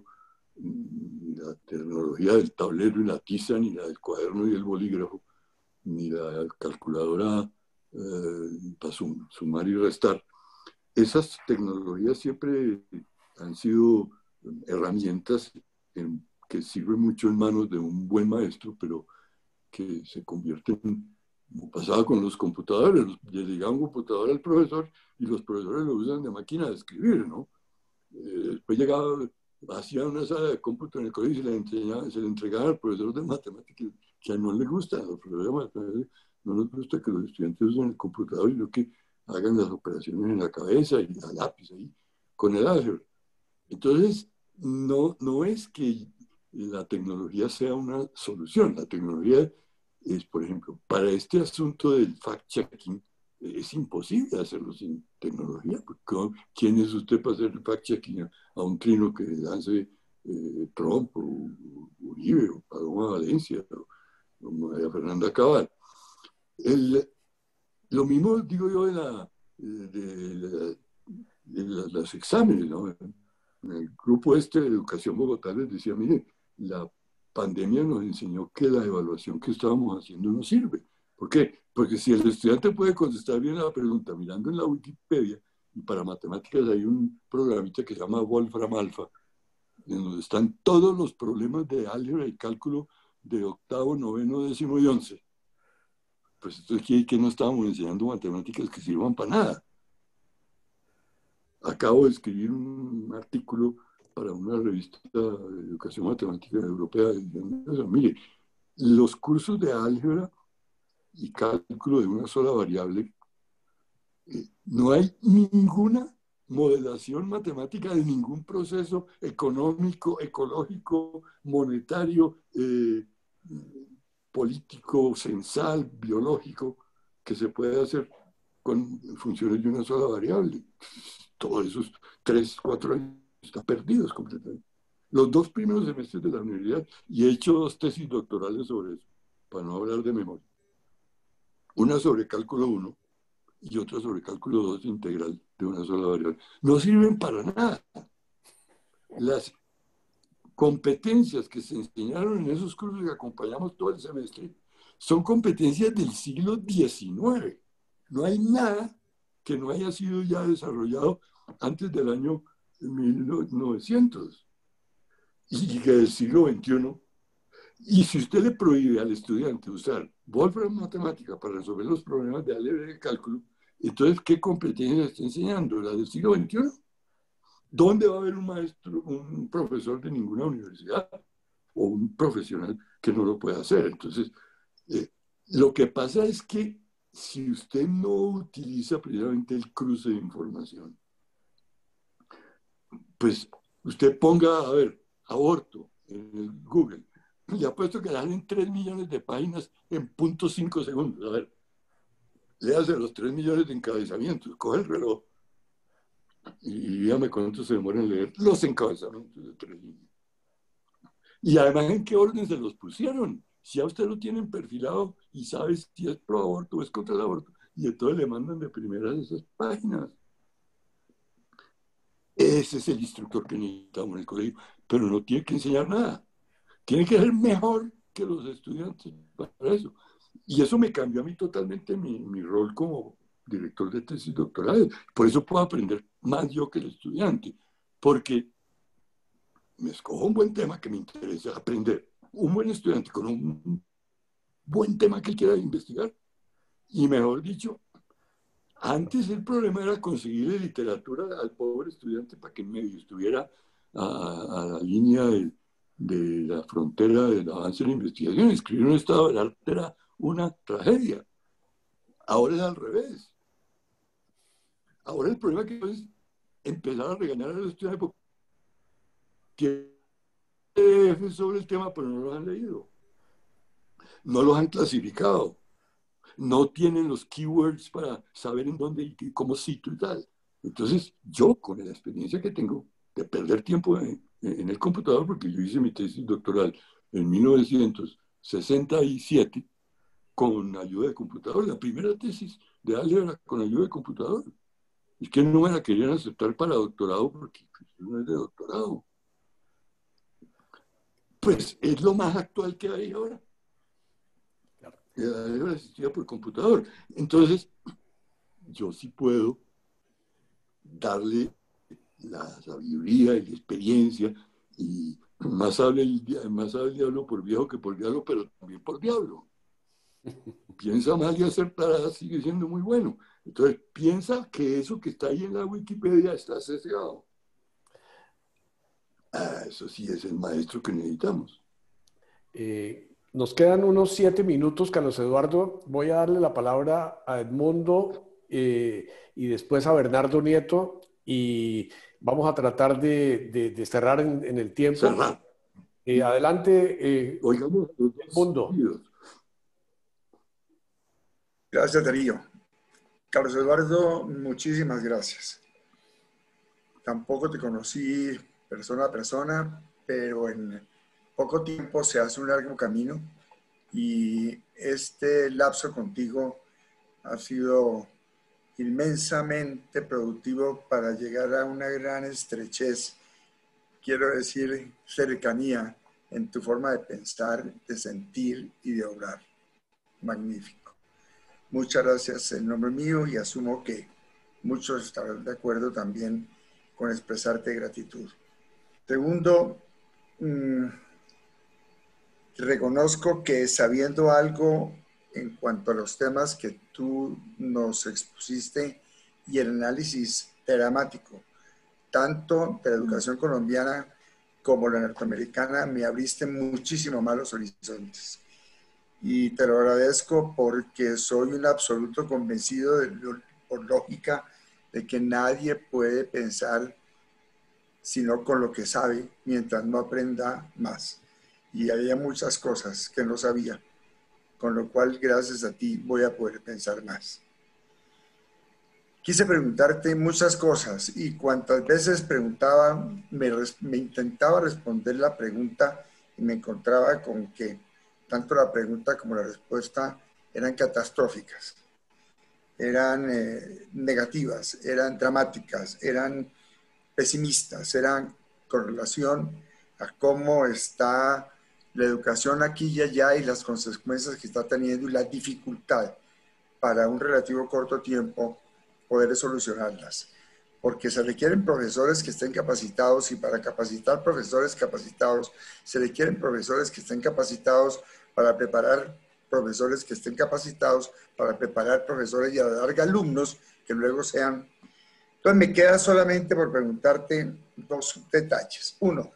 Speaker 3: ni la tecnología del tablero y la tiza, ni la del cuaderno y el bolígrafo, ni la calculadora eh, para sum, sumar y restar. Esas tecnologías siempre han sido herramientas en, que sirven mucho en manos de un buen maestro, pero que se convierten, como pasaba con los computadores, le llegaba un computador al profesor y los profesores lo usan de máquina de escribir, ¿no? Eh, después llegaba, hacía una sala de cómputo en el colegio y se le, enseñaba, se le entregaba al profesor de matemáticas, que a no le gusta, a los profesores de matemáticas no les gusta que los estudiantes usen el computador y lo que hagan las operaciones en la cabeza y a lápiz ahí, con el álgebra. Entonces, no, no es que la tecnología sea una solución. La tecnología es, por ejemplo, para este asunto del fact-checking, es imposible hacerlo sin tecnología. Porque ¿quién es usted para hacer el fact-checking a, a un trino que lance eh, Trump, o Uribe, o Paloma Valencia, o, o María Fernanda Cabal. El, lo mismo digo yo de, la, de, de, de la, los exámenes, ¿no? En el grupo este de Educación Bogotá les decía, mire, la pandemia nos enseñó que la evaluación que estábamos haciendo no sirve. ¿Por qué? Porque si el estudiante puede contestar bien a la pregunta mirando en la Wikipedia, y para matemáticas hay un programita que se llama Wolfram Alpha, en donde están todos los problemas de álgebra y cálculo de octavo, noveno, décimo y once. Pues entonces aquí que no estábamos enseñando matemáticas que sirvan para nada. Acabo de escribir un artículo para una revista de educación matemática europea. Diciendo, mire, los cursos de álgebra y cálculo de una sola variable, eh, no hay ninguna modelación matemática de ningún proceso económico, ecológico, monetario, eh, político, censal, biológico, que se puede hacer con funciones de una sola variable. Todos esos tres, cuatro años están perdidos completamente. Los dos primeros semestres de la universidad, y he hecho dos tesis doctorales sobre eso, para no hablar de memoria. Una sobre cálculo uno y otra sobre cálculo dos integral de una sola variable. No sirven para nada. Las competencias que se enseñaron en esos cursos que acompañamos todo el semestre son competencias del siglo diecinueve. No hay nada que no haya sido ya desarrollado antes del año mil novecientos y que del siglo veintiuno. Y si usted le prohíbe al estudiante usar Wolfram Matemática para resolver los problemas de álgebra y de cálculo, entonces, ¿qué competencia está enseñando? ¿La del siglo veintiuno? ¿Dónde va a haber un maestro, un profesor de ninguna universidad o un profesional que no lo pueda hacer? Entonces, eh, lo que pasa es que si usted no utiliza precisamente el cruce de información, pues usted ponga, a ver, aborto en el Google, y apuesto que dan en tres millones de páginas en punto cinco segundos. A ver, léase los tres millones de encabezamientos, coge el reloj y, y dígame cuánto se demora en leer los encabezamientos de tres líneas. Y además, ¿en qué orden se los pusieron? Si a usted lo tienen perfilado y sabe si es pro aborto o es contra el aborto, y entonces le mandan de primeras esas páginas. Ese es el instructor que necesitamos en el colegio, pero no tiene que enseñar nada. Tiene que ser mejor que los estudiantes para eso. Y eso me cambió a mí totalmente mi, mi rol como director de tesis doctoral. Por eso puedo aprender más yo que el estudiante, porque me escojo un buen tema que me interesa aprender. Un buen estudiante con un buen tema que él quiera investigar. Y mejor dicho, antes el problema era conseguirle literatura al pobre estudiante para que en medio estuviera a, a la línea de, de la frontera del avance de la investigación. Escribir un estado del arte era una tragedia. Ahora es al revés. Ahora el problema que es empezar a regañar a los estudiantes porque tienen sobre el tema, pero no los han leído. No los han clasificado. No tienen los keywords para saber en dónde y cómo cito y tal. Entonces, yo, con la experiencia que tengo de perder tiempo en, en el computador, porque yo hice mi tesis doctoral en mil novecientos sesenta y siete con ayuda de computador, la primera tesis de álgebra con ayuda de computador. Es que no me la querían aceptar para doctorado porque no es de doctorado. Pues es lo más actual que hay ahora. La álgebra asistida por computador. Entonces, yo sí puedo darle la sabiduría y la experiencia, y más hable el, más hable el diablo por viejo que por diablo, pero también por diablo. Piensa mal y acertará, sigue siendo muy bueno. Entonces, piensa que eso que está ahí en la Wikipedia está sesgado. Ah, eso sí es el maestro que necesitamos.
Speaker 1: Eh, nos quedan unos siete minutos, Carlos Eduardo. Voy a darle la palabra a Edmundo eh, y después a Bernardo Nieto, y vamos a tratar de, de, de cerrar en, en el tiempo.
Speaker 3: Cerrar.
Speaker 1: Eh, adelante, eh,
Speaker 3: Oigamos los dos
Speaker 1: Edmundo.
Speaker 3: sentidos.
Speaker 7: Gracias, Darío. Carlos Eduardo, muchísimas gracias. Tampoco te conocí persona a persona, pero en poco tiempo se hace un largo camino y este lapso contigo ha sido inmensamente productivo para llegar a una gran estrechez, quiero decir cercanía en tu forma de pensar, de sentir y de obrar. Magnífico. Muchas gracias en nombre mío y asumo que muchos estarán de acuerdo también con expresarte gratitud. Segundo, mmm, reconozco que sabiendo algo en cuanto a los temas que tú nos expusiste y el análisis dramático, tanto de la educación colombiana como la norteamericana, me abriste muchísimo más los horizontes. Y te lo agradezco porque soy un absoluto convencido, de, por lógica, de que nadie puede pensar sino con lo que sabe mientras no aprenda más. Y había muchas cosas que no sabía, con lo cual gracias a ti voy a poder pensar más. Quise preguntarte muchas cosas y cuantas veces preguntaba, me, me intentaba responder la pregunta y me encontraba con que tanto la pregunta como la respuesta eran catastróficas, eran eh, negativas, eran dramáticas, eran pesimistas, eran con relación a cómo está la educación aquí y allá y las consecuencias que está teniendo y la dificultad para un relativo corto tiempo poder solucionarlas. Porque se requieren profesores que estén capacitados y para capacitar profesores capacitados se requieren profesores que estén capacitados para preparar profesores que estén capacitados para preparar profesores y a la larga alumnos que luego sean. Entonces me queda solamente por preguntarte dos detalles. Uno,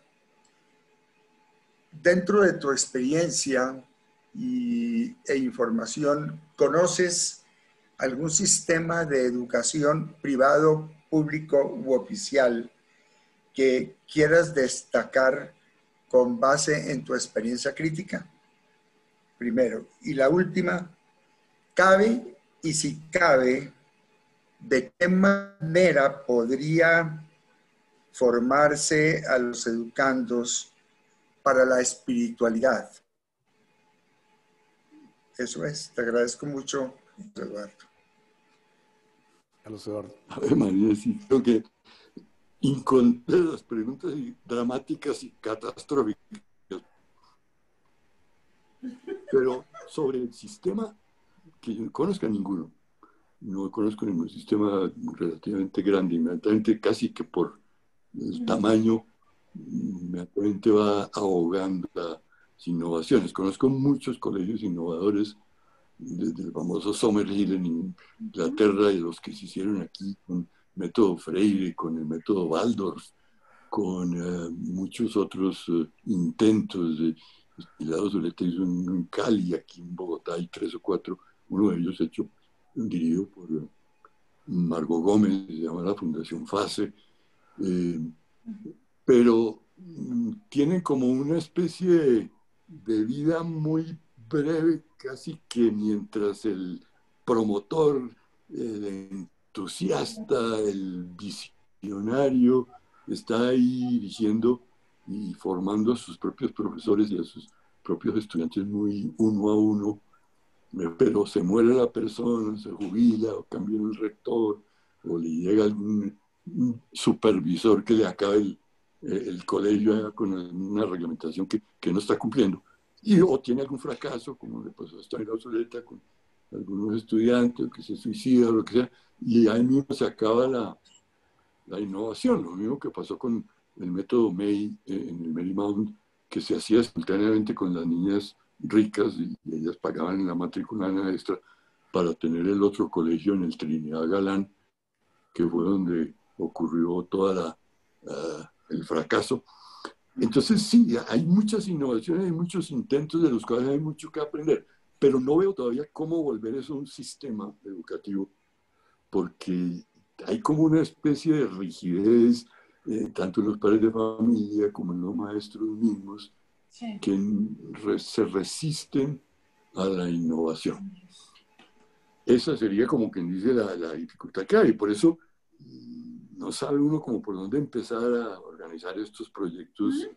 Speaker 7: dentro de tu experiencia y, e información, ¿conoces algún sistema de educación privado, público u oficial que quieras destacar con base en tu experiencia crítica? Primero. Y la última, ¿cabe? Y si cabe, ¿de qué manera podría formarse a los educandos para la espiritualidad? Eso es. Te agradezco mucho, Eduardo.
Speaker 1: Carlos Eduardo.
Speaker 3: A ver, María, sí, creo que encontré las preguntas dramáticas y catastróficas. Pero sobre el sistema, que yo no conozca ninguno. No conozco ningún sistema relativamente grande, inmediatamente casi que por el tamaño, inmediatamente va ahogando las innovaciones. Conozco muchos colegios innovadores, desde el famoso Summerhill en Inglaterra y los que se hicieron aquí con método Freire, con el método Waldorf, con uh, muchos otros uh, intentos de Pilar Zuleta hizo en Cali, aquí en Bogotá hay tres o cuatro, uno de ellos hecho, dirigido por uh, Margot Gómez, se llama la Fundación FASE, eh, pero um, tienen como una especie de, de vida muy breve, casi que mientras el promotor, el entusiasta, el visionario está ahí dirigiendo y formando a sus propios profesores y a sus propios estudiantes muy uno a uno, pero se muere la persona, se jubila o cambia el rector o le llega algún supervisor que le acabe el, el colegio con una reglamentación que, que no está cumpliendo. Y o tiene algún fracaso, como le pasó a Pilar Zuleta con algunos estudiantes que se suicidan o lo que sea, y ahí mismo se acaba la, la innovación. Lo mismo que pasó con el método May eh, en el Marymount, que se hacía simultáneamente con las niñas ricas y, y ellas pagaban la matrícula extra para tener el otro colegio en el Trinidad Galán, que fue donde ocurrió todo la, uh, el fracaso. Entonces sí, hay muchas innovaciones, hay muchos intentos de los cuales hay mucho que aprender, pero no veo todavía cómo volver eso a un sistema educativo, porque hay como una especie de rigidez, eh, tanto en los padres de familia como en los maestros mismos, sí, que re, se resisten a la innovación. Esa sería como quien dice la, la dificultad que hay, por eso no sabe uno como por dónde empezar a organizar estos proyectos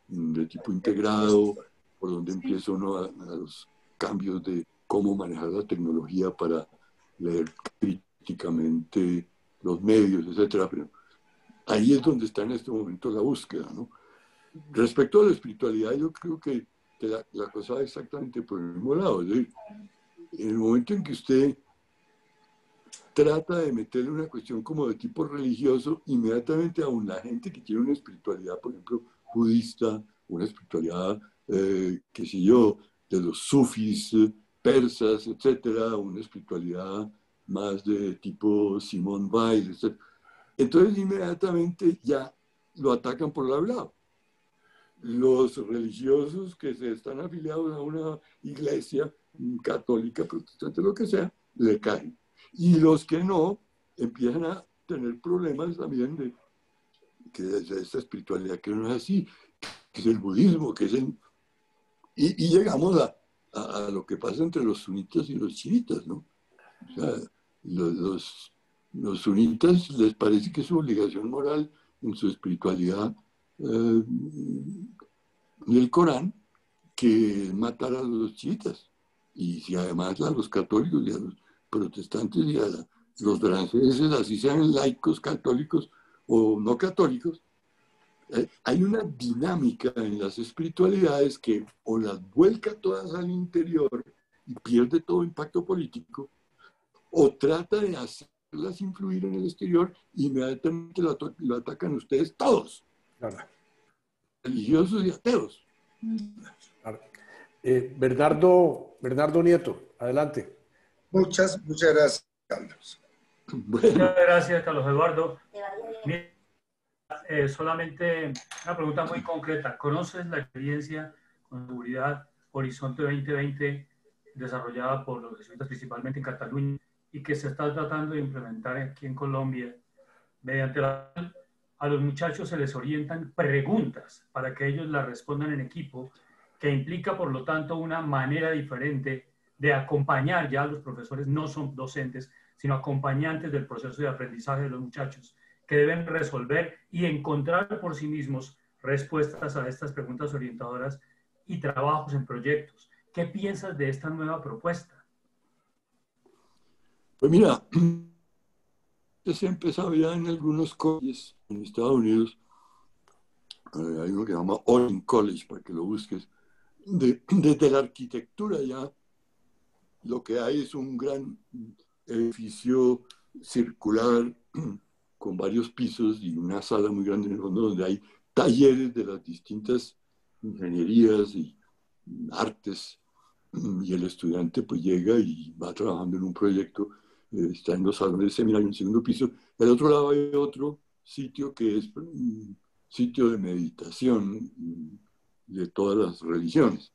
Speaker 3: de tipo integrado, por donde empieza uno a, a los cambios de cómo manejar la tecnología para leer críticamente los medios, etcétera. Pero ahí es donde está en este momento la búsqueda, ¿no? Respecto a la espiritualidad, yo creo que, que la, la cosa va exactamente por el mismo lado. Es decir, en el momento en que usted trata de meterle una cuestión como de tipo religioso, inmediatamente aún la gente que tiene una espiritualidad, por ejemplo, budista, una espiritualidad, eh, qué sé yo, de los sufis, eh, persas, etcétera, una espiritualidad más de tipo Simone Weil, etcétera. Entonces inmediatamente ya lo atacan por el lado. Los religiosos que se están afiliados a una iglesia católica, protestante, lo que sea, le caen. Y los que no, empiezan a tener problemas también de que es esta espiritualidad que no es así, que es el budismo, que es el... Y, y llegamos a, a, a lo que pasa entre los sunitas y los chiitas, ¿no? O sea, los, los, los sunitas les parece que es su obligación moral en su espiritualidad eh, del Corán que matar a los chiitas. Y si además a los católicos y a los protestantes y a la, los franceses, así sean laicos, católicos o no católicos, eh, hay una dinámica en las espiritualidades que o las vuelca todas al interior y pierde todo impacto político, o trata de hacerlas influir en el exterior y inmediatamente lo, lo atacan ustedes todos,
Speaker 1: claro,
Speaker 3: religiosos y ateos.
Speaker 1: Claro. Eh, Bernardo, Bernardo Nieto, adelante.
Speaker 7: Muchas, muchas gracias, Carlos.
Speaker 3: Bueno.
Speaker 8: Muchas gracias, Carlos Eduardo. Eh, solamente una pregunta muy concreta. ¿Conoces la experiencia con seguridad Horizonte veinte veinte desarrollada por los jesuitas principalmente en Cataluña y que se está tratando de implementar aquí en Colombia, mediante la cual a los muchachos se les orientan preguntas para que ellos las respondan en equipo, que implica por lo tanto una manera diferente de acompañar? Ya los profesores no son docentes, sino acompañantes del proceso de aprendizaje de los muchachos, que deben resolver y encontrar por sí mismos respuestas a estas preguntas orientadoras y trabajos en proyectos. ¿Qué piensas de esta nueva propuesta?
Speaker 3: Pues mira, se ha empezado ya en algunos colegios en Estados Unidos. Eh, hay uno que se llama Orin College, para que lo busques. De, desde la arquitectura ya lo que hay es un gran edificio circular con varios pisos y una sala muy grande en el fondo donde hay talleres de las distintas ingenierías y artes, y el estudiante pues llega y va trabajando en un proyecto, eh, está en los salones de seminario en el segundo piso. Al otro lado hay otro sitio que es un sitio de meditación de todas las religiones.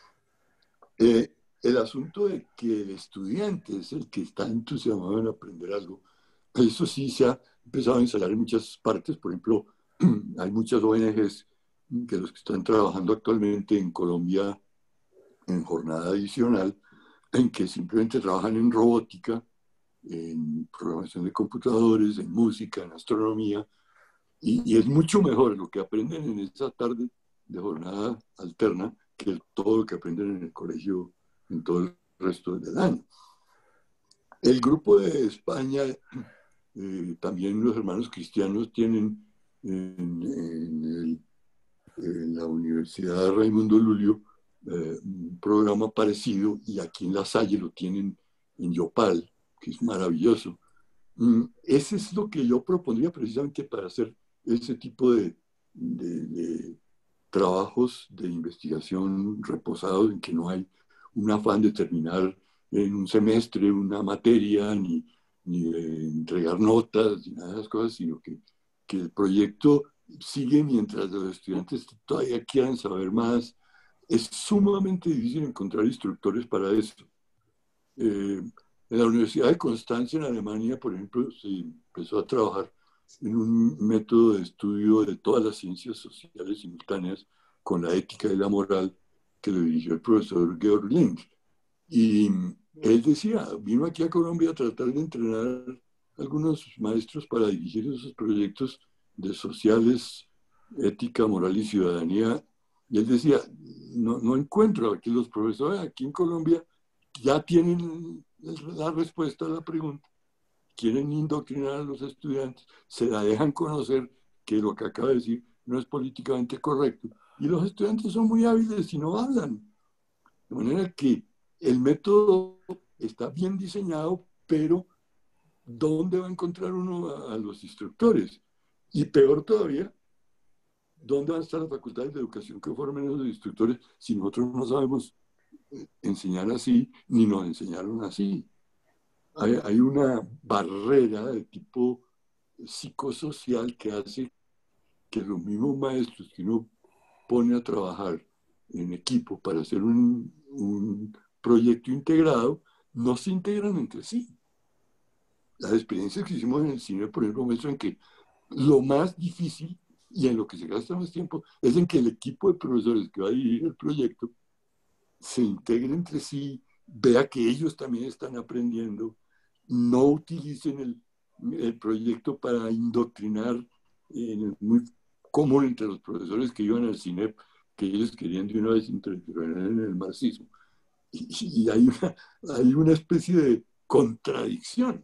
Speaker 3: Eh, el asunto de que el estudiante es el que está entusiasmado en aprender algo, eso sí se ha empezado a instalar en muchas partes. Por ejemplo, hay muchas O N Ges que los que están trabajando actualmente en Colombia en jornada adicional, en que simplemente trabajan en robótica, en programación de computadores, en música, en astronomía, y, y es mucho mejor lo que aprenden en esa tarde de jornada alterna que todo lo que aprenden en el colegio en todo el resto del año. El grupo de España, eh, también los hermanos cristianos tienen en, en, el, en la Universidad Raimundo Lulio eh, un programa parecido, y aquí en La Salle lo tienen en Yopal, que es maravilloso. Mm, ese es lo que yo propondría precisamente para hacer ese tipo de, de, de trabajos de investigación reposados, en que no hay un afán de terminar en un semestre una materia, ni, ni de entregar notas, ni nada de esas cosas, sino que, que el proyecto sigue mientras los estudiantes todavía quieran saber más. Es sumamente difícil encontrar instructores para eso. Eh, en la Universidad de Constancia, en Alemania, por ejemplo, se empezó a trabajar en un método de estudio de todas las ciencias sociales simultáneas con la ética y la moral, que lo dirigió el profesor Georg Link. Y él decía, vino aquí a Colombia a tratar de entrenar a algunos maestros para dirigir esos proyectos de sociales, ética, moral y ciudadanía Y él decía, no, no encuentro, aquí los profesores aquí en Colombia ya tienen la respuesta a la pregunta, quieren indoctrinar a los estudiantes, se la dejan conocer que lo que acaba de decir no es políticamente correcto. Y los estudiantes son muy hábiles y no hablan. De manera que el método está bien diseñado, pero ¿dónde va a encontrar uno a, a los instructores? Y peor todavía, ¿dónde van a estar las facultades de educación que formen a los instructores si nosotros no sabemos enseñar así, ni nos enseñaron así? Hay, hay una barrera de tipo psicosocial que hace que los mismos maestros que uno pone a trabajar en equipo para hacer un, un proyecto integrado, no se integran entre sí. Las experiencias que hicimos en el cine, por ejemplo, muestran que lo más difícil y en lo que se gasta más tiempo es en que el equipo de profesores que va a dirigir el proyecto se integre entre sí, vea que ellos también están aprendiendo, no utilicen el, el proyecto para indoctrinar. Eh, muy común entre los profesores que iban al cine, que ellos querían de una vez intervenir en el marxismo. Y, y hay, una, hay una especie de contradicción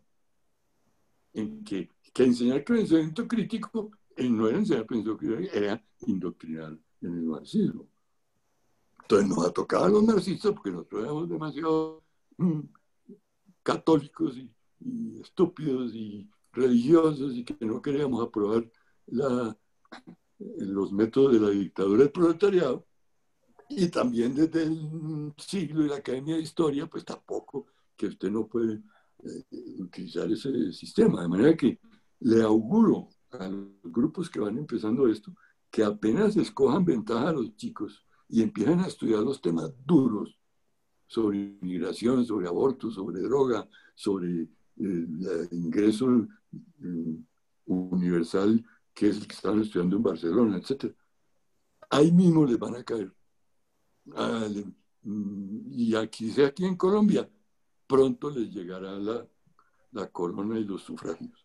Speaker 3: en que, que enseñar pensamiento crítico eh, no era enseñar pensamiento crítico, era indoctrinar en el marxismo. Entonces nos ha tocado a los marxistas porque nosotros éramos demasiado mm, católicos y, y estúpidos y religiosos y que no queríamos aprobar la, los métodos de la dictadura del proletariado. Y también desde el siglo y la Academia de Historia, pues tampoco, que usted no puede eh, utilizar ese sistema. De manera que le auguro a los grupos que van empezando esto, que apenas escojan ventaja a los chicos y empiezan a estudiar los temas duros sobre inmigración, sobre aborto, sobre droga, sobre el ingreso eh, universal, que es el que están estudiando en Barcelona, etcétera. Ahí mismo les van a caer. Ah, le, y aquí, sea aquí en Colombia, pronto les llegará la, la corona y los sufragios.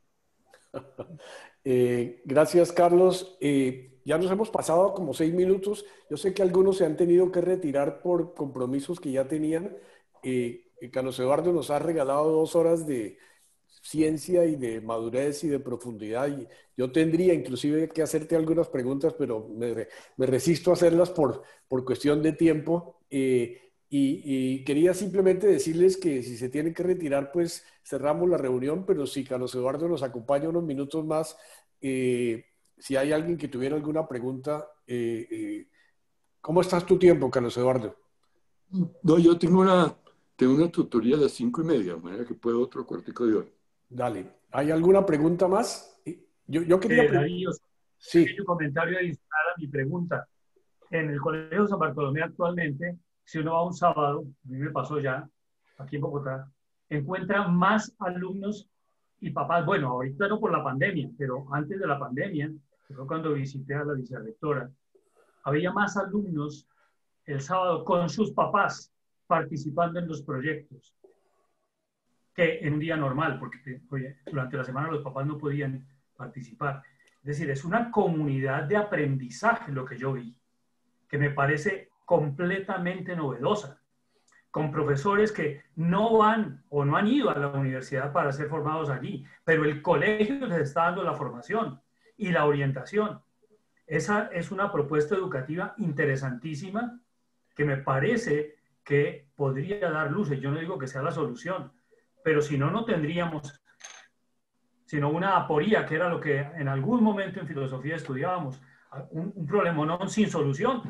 Speaker 1: Eh, gracias, Carlos. Eh, ya nos hemos pasado como seis minutos. Yo sé que algunos se han tenido que retirar por compromisos que ya tenían. Eh, Carlos Eduardo nos ha regalado dos horas de ciencia y de madurez y de profundidad. Y yo tendría inclusive que hacerte algunas preguntas, pero me, me resisto a hacerlas por, por cuestión de tiempo. Eh, y, y quería simplemente decirles que si se tienen que retirar, pues cerramos la reunión, pero si Carlos Eduardo nos acompaña unos minutos más, eh, si hay alguien que tuviera alguna pregunta, eh, eh, ¿cómo estás tu tiempo, Carlos Eduardo?
Speaker 3: No, yo tengo una, tengo una tutoría a las cinco y media, de manera que puedo otro cuartico de hora.
Speaker 1: Dale. ¿Hay alguna pregunta más? Yo, yo quería...
Speaker 8: Eh, Darío,
Speaker 1: sí.
Speaker 8: Un pequeño comentario adicional a mi pregunta. En el Colegio San Bartolomé actualmente, si uno va un sábado, a mí me pasó ya, aquí en Bogotá, encuentra más alumnos y papás, bueno, ahorita no por la pandemia, pero antes de la pandemia, que fue cuando visité a la vicerrectora, había más alumnos el sábado con sus papás participando en los proyectos que en un día normal, porque oye, durante la semana los papás no podían participar. Es decir, es una comunidad de aprendizaje lo que yo vi, que me parece completamente novedosa, con profesores que no van o no han ido a la universidad para ser formados allí, pero el colegio les está dando la formación y la orientación. Esa es una propuesta educativa interesantísima que me parece que podría dar luces. Yo no digo que sea la solución, pero si no, no tendríamos sino una aporía, que era lo que en algún momento en filosofía estudiábamos, un, un problema no sin solución.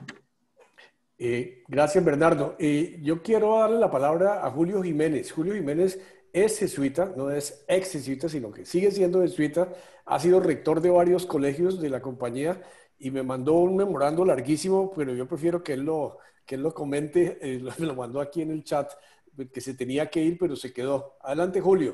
Speaker 1: Eh, gracias, Bernardo. Eh, yo quiero darle la palabra a Julio Jiménez. Julio Jiménez es jesuita, no es ex jesuita, sino que sigue siendo jesuita, ha sido rector de varios colegios de la compañía y me mandó un memorando larguísimo, pero yo prefiero que él lo, que él lo comente, eh, lo, me lo mandó aquí en el chat, que se tenía que ir, pero se quedó. Adelante, Julio.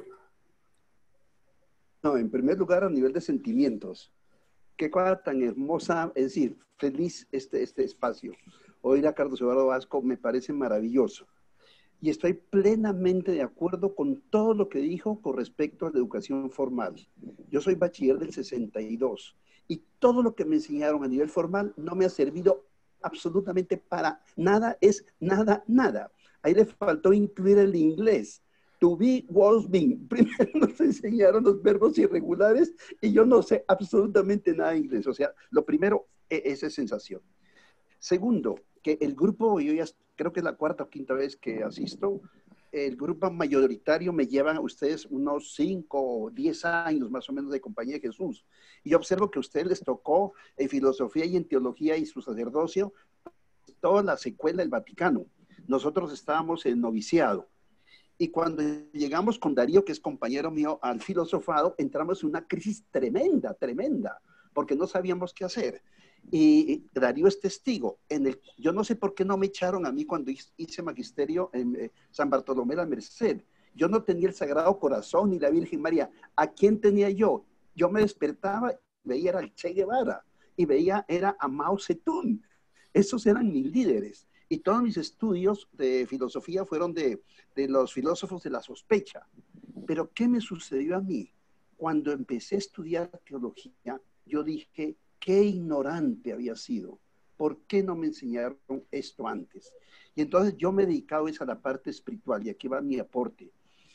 Speaker 9: No, en primer lugar, a nivel de sentimientos, qué cosa tan hermosa, es decir, feliz este, este espacio. Oír a Carlos Eduardo Vasco me parece maravilloso. Y estoy plenamente de acuerdo con todo lo que dijo con respecto a la educación formal. Yo soy bachiller del sesenta y dos y todo lo que me enseñaron a nivel formal no me ha servido absolutamente para nada, es nada, nada. Ahí le faltó incluir el inglés. To be, was, been. Primero nos enseñaron los verbos irregulares y yo no sé absolutamente nada de inglés. O sea, lo primero, esa sensación. Segundo, que el grupo, yo ya creo que es la cuarta o quinta vez que asisto, el grupo mayoritario me llevan a ustedes unos cinco o diez años más o menos de Compañía de Jesús. Y yo observo que a ustedes les tocó en filosofía y en teología y su sacerdocio toda la secuela del Vaticano. Nosotros estábamos en noviciado. Y cuando llegamos con Darío, que es compañero mío, al filosofado, entramos en una crisis tremenda, tremenda, porque no sabíamos qué hacer. Y Darío es testigo. En el, yo no sé por qué no me echaron a mí cuando hice magisterio en eh, San Bartolomé de la Merced. Yo no tenía el Sagrado Corazón ni la Virgen María. ¿A quién tenía yo? Yo me despertaba, veía era el Che Guevara y veía era a Mao Zedong. Esos eran mis líderes. Y todos mis estudios de filosofía fueron de, de los filósofos de la sospecha. Pero ¿qué me sucedió a mí? Cuando empecé a estudiar teología, yo dije, qué ignorante había sido. ¿Por qué no me enseñaron esto antes? Y entonces yo me he dedicado a la parte espiritual y aquí va mi aporte.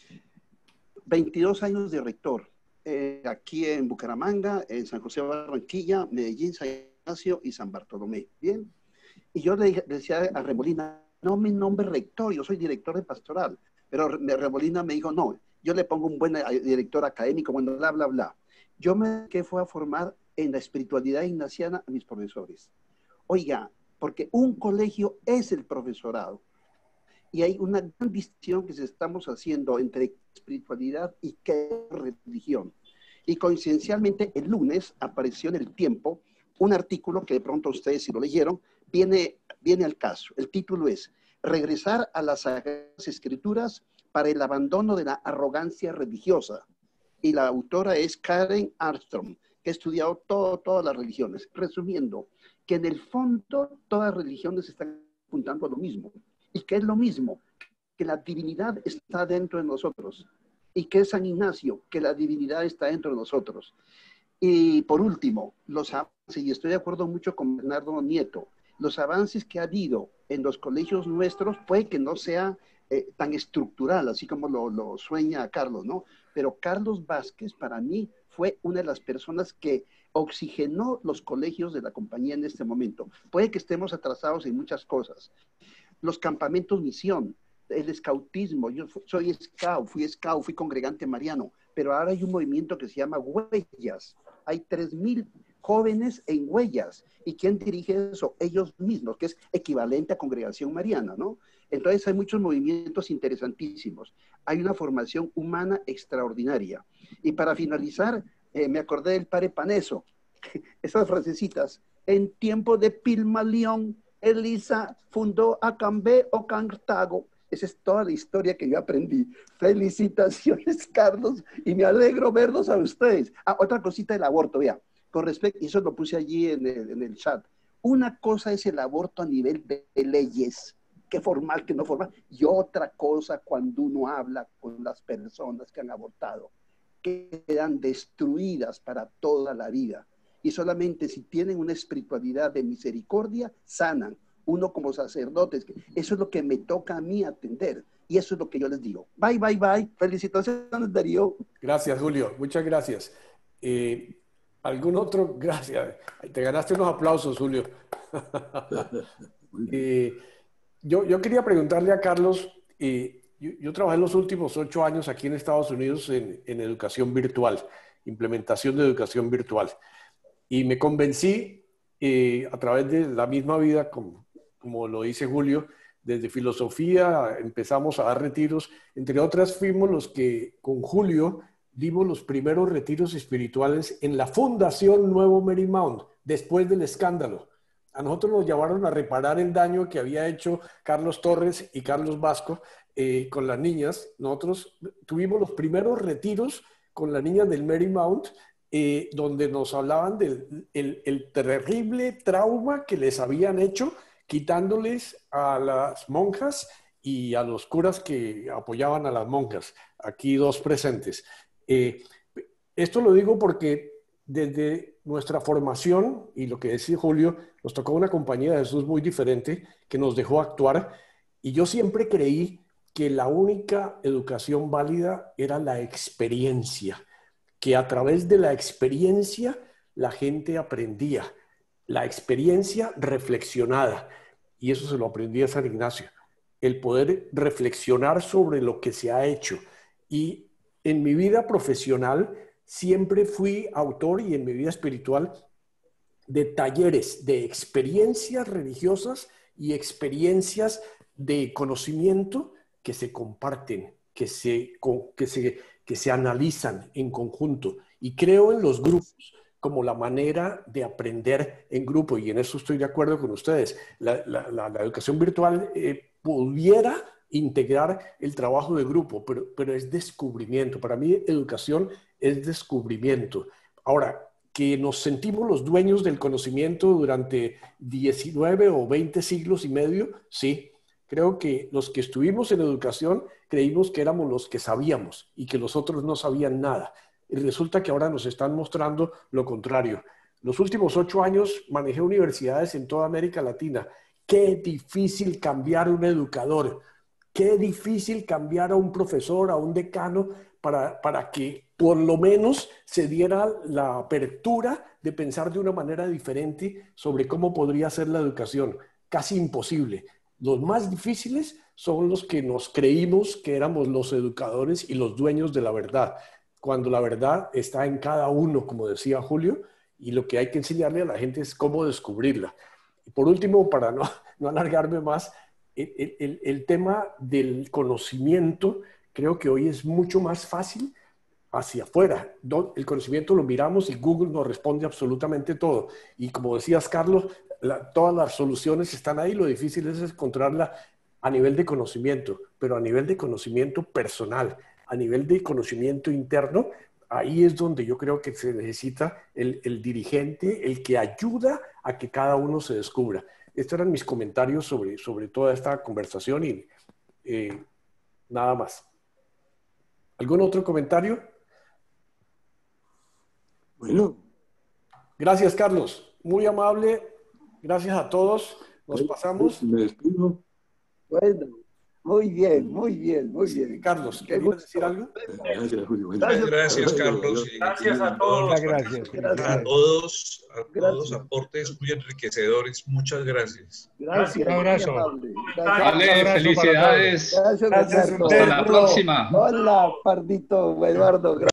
Speaker 9: veintidós años de rector, eh, aquí en Bucaramanga, en San José de Barranquilla, Medellín, San Ignacio y San Bartolomé. Bien. Y yo le, le decía a Remolina, no me nombre rector, yo soy director de pastoral. Pero Remolina me dijo, no, yo le pongo un buen director académico, bueno, bla, bla, bla. Yo me dediqué fue a formar en la espiritualidad ignaciana a mis profesores. Oiga, porque un colegio es el profesorado. Y hay una gran distinción que se estamos haciendo entre espiritualidad y qué religión. Y coincidencialmente el lunes apareció en El Tiempo un artículo que de pronto ustedes si lo leyeron, viene, viene al caso. El título es Regresar a las Sagradas Escrituras para el abandono de la arrogancia religiosa. Y la autora es Karen Armstrong, que ha estudiado todo, todas las religiones. Resumiendo, que en el fondo todas las religiones están apuntando a lo mismo. ¿Y qué es lo mismo? Que la divinidad está dentro de nosotros. ¿Y qué es San Ignacio? Que la divinidad está dentro de nosotros. Y por último, los avances, y estoy de acuerdo mucho con Bernardo Nieto, los avances que ha habido en los colegios nuestros puede que no sea eh, tan estructural, así como lo, lo sueña Carlos, ¿no? Pero Carlos Vázquez, para mí, fue una de las personas que oxigenó los colegios de la compañía en este momento. Puede que estemos atrasados en muchas cosas. Los campamentos misión, el escautismo, yo soy scout, fui scout, fui congregante mariano, pero ahora hay un movimiento que se llama Huellas. Hay tres mil jóvenes en Huellas. ¿Y quién dirige eso? Ellos mismos, que es equivalente a congregación mariana, ¿no? Entonces hay muchos movimientos interesantísimos. Hay una formación humana extraordinaria. Y para finalizar, eh, me acordé del padre Paneso. Esas frasecitas. En tiempo de Pilmalión, Elisa fundó Acambé o Cartago. Esa es toda la historia que yo aprendí. Felicitaciones, Carlos, y me alegro verlos a ustedes. Ah, otra cosita del aborto, vea. Con respecto, y eso lo puse allí en el, en el chat. Una cosa es el aborto a nivel de, de leyes, que formal, que no formal, y otra cosa cuando uno habla con las personas que han abortado, que quedan destruidas para toda la vida. Y solamente si tienen una espiritualidad de misericordia, sanan. Uno como sacerdotes, eso es lo que me toca a mí atender. Y eso es lo que yo les digo. Bye, bye, bye. Felicitaciones, Darío.
Speaker 1: Gracias, Julio. Muchas gracias. Eh, ¿Algún otro? Gracias. Te ganaste unos aplausos, Julio. eh, yo, yo quería preguntarle a Carlos, eh, yo, yo trabajé los últimos ocho años aquí en Estados Unidos en, en educación virtual, implementación de educación virtual. Y me convencí eh, a través de la misma vida, como, como lo dice Julio, desde filosofía empezamos a dar retiros. Entre otras, fuimos los que con Julio dimos los primeros retiros espirituales en la Fundación Nuevo Marymount, después del escándalo. A nosotros nos llevaron a reparar el daño que había hecho Carlos Torres y Carlos Vasco eh, con las niñas. Nosotros tuvimos los primeros retiros con las niñas del Marymount, eh, donde nos hablaban del el, el terrible trauma que les habían hecho, quitándoles a las monjas y a los curas que apoyaban a las monjas. Aquí dos presentes. Eh, esto lo digo porque desde nuestra formación, y lo que decía Julio, nos tocó una compañía de Jesús muy diferente que nos dejó actuar, y yo siempre creí que la única educación válida era la experiencia, que a través de la experiencia la gente aprendía, la experiencia reflexionada, y eso se lo aprendí a San Ignacio, el poder reflexionar sobre lo que se ha hecho. Y en mi vida profesional siempre fui autor, y en mi vida espiritual, de talleres de experiencias religiosas y experiencias de conocimiento que se comparten, que se, que se, que se analizan en conjunto. Y creo en los grupos como la manera de aprender en grupo, y en eso estoy de acuerdo con ustedes. La, la, la, la educación virtual eh, pudiera integrar el trabajo de grupo, pero, pero es descubrimiento. Para mí, educación es descubrimiento. Ahora, que nos sentimos los dueños del conocimiento durante diecinueve o veinte siglos y medio, sí. Creo que los que estuvimos en educación creímos que éramos los que sabíamos y que los otros no sabían nada. Y resulta que ahora nos están mostrando lo contrario. Los últimos ocho años manejé universidades en toda América Latina. Qué difícil cambiar un educador. Qué difícil cambiar a un profesor, a un decano, para, para que por lo menos se diera la apertura de pensar de una manera diferente sobre cómo podría ser la educación. Casi imposible. Los más difíciles son los que nos creímos que éramos los educadores y los dueños de la verdad, cuando la verdad está en cada uno, como decía Julio, y lo que hay que enseñarle a la gente es cómo descubrirla. Y por último, para no, no alargarme más, el, el, el tema del conocimiento creo que hoy es mucho más fácil hacia afuera. El conocimiento lo miramos y Google nos responde absolutamente todo. Y como decías, Carlos, la, todas las soluciones están ahí. Lo difícil es encontrarla a nivel de conocimiento, pero a nivel de conocimiento personal, a nivel de conocimiento interno, ahí es donde yo creo que se necesita el, el dirigente, el que ayuda a que cada uno se descubra. Estos eran mis comentarios sobre, sobre toda esta conversación y eh, nada más. ¿Algún otro comentario?
Speaker 3: Bueno.
Speaker 1: Gracias, Carlos. Muy amable. Gracias a todos. Nos pasamos.
Speaker 3: Me despido.
Speaker 9: Bueno, muy bien, muy bien, muy bien.
Speaker 1: Carlos, ¿querías decir algo?
Speaker 3: Gracias, Julio.
Speaker 10: Gracias, gracias, Carlos.
Speaker 8: Gracias a todos.
Speaker 5: Muchas gracias.
Speaker 10: A todos, a todos aportes muy enriquecedores. Muchas gracias.
Speaker 9: Gracias.
Speaker 5: Un abrazo.
Speaker 11: Vale, felicidades.
Speaker 9: Gracias,
Speaker 5: Gracias,
Speaker 9: Roberto.
Speaker 11: Hasta la próxima.
Speaker 9: Hola, Pardito, Eduardo. Gracias.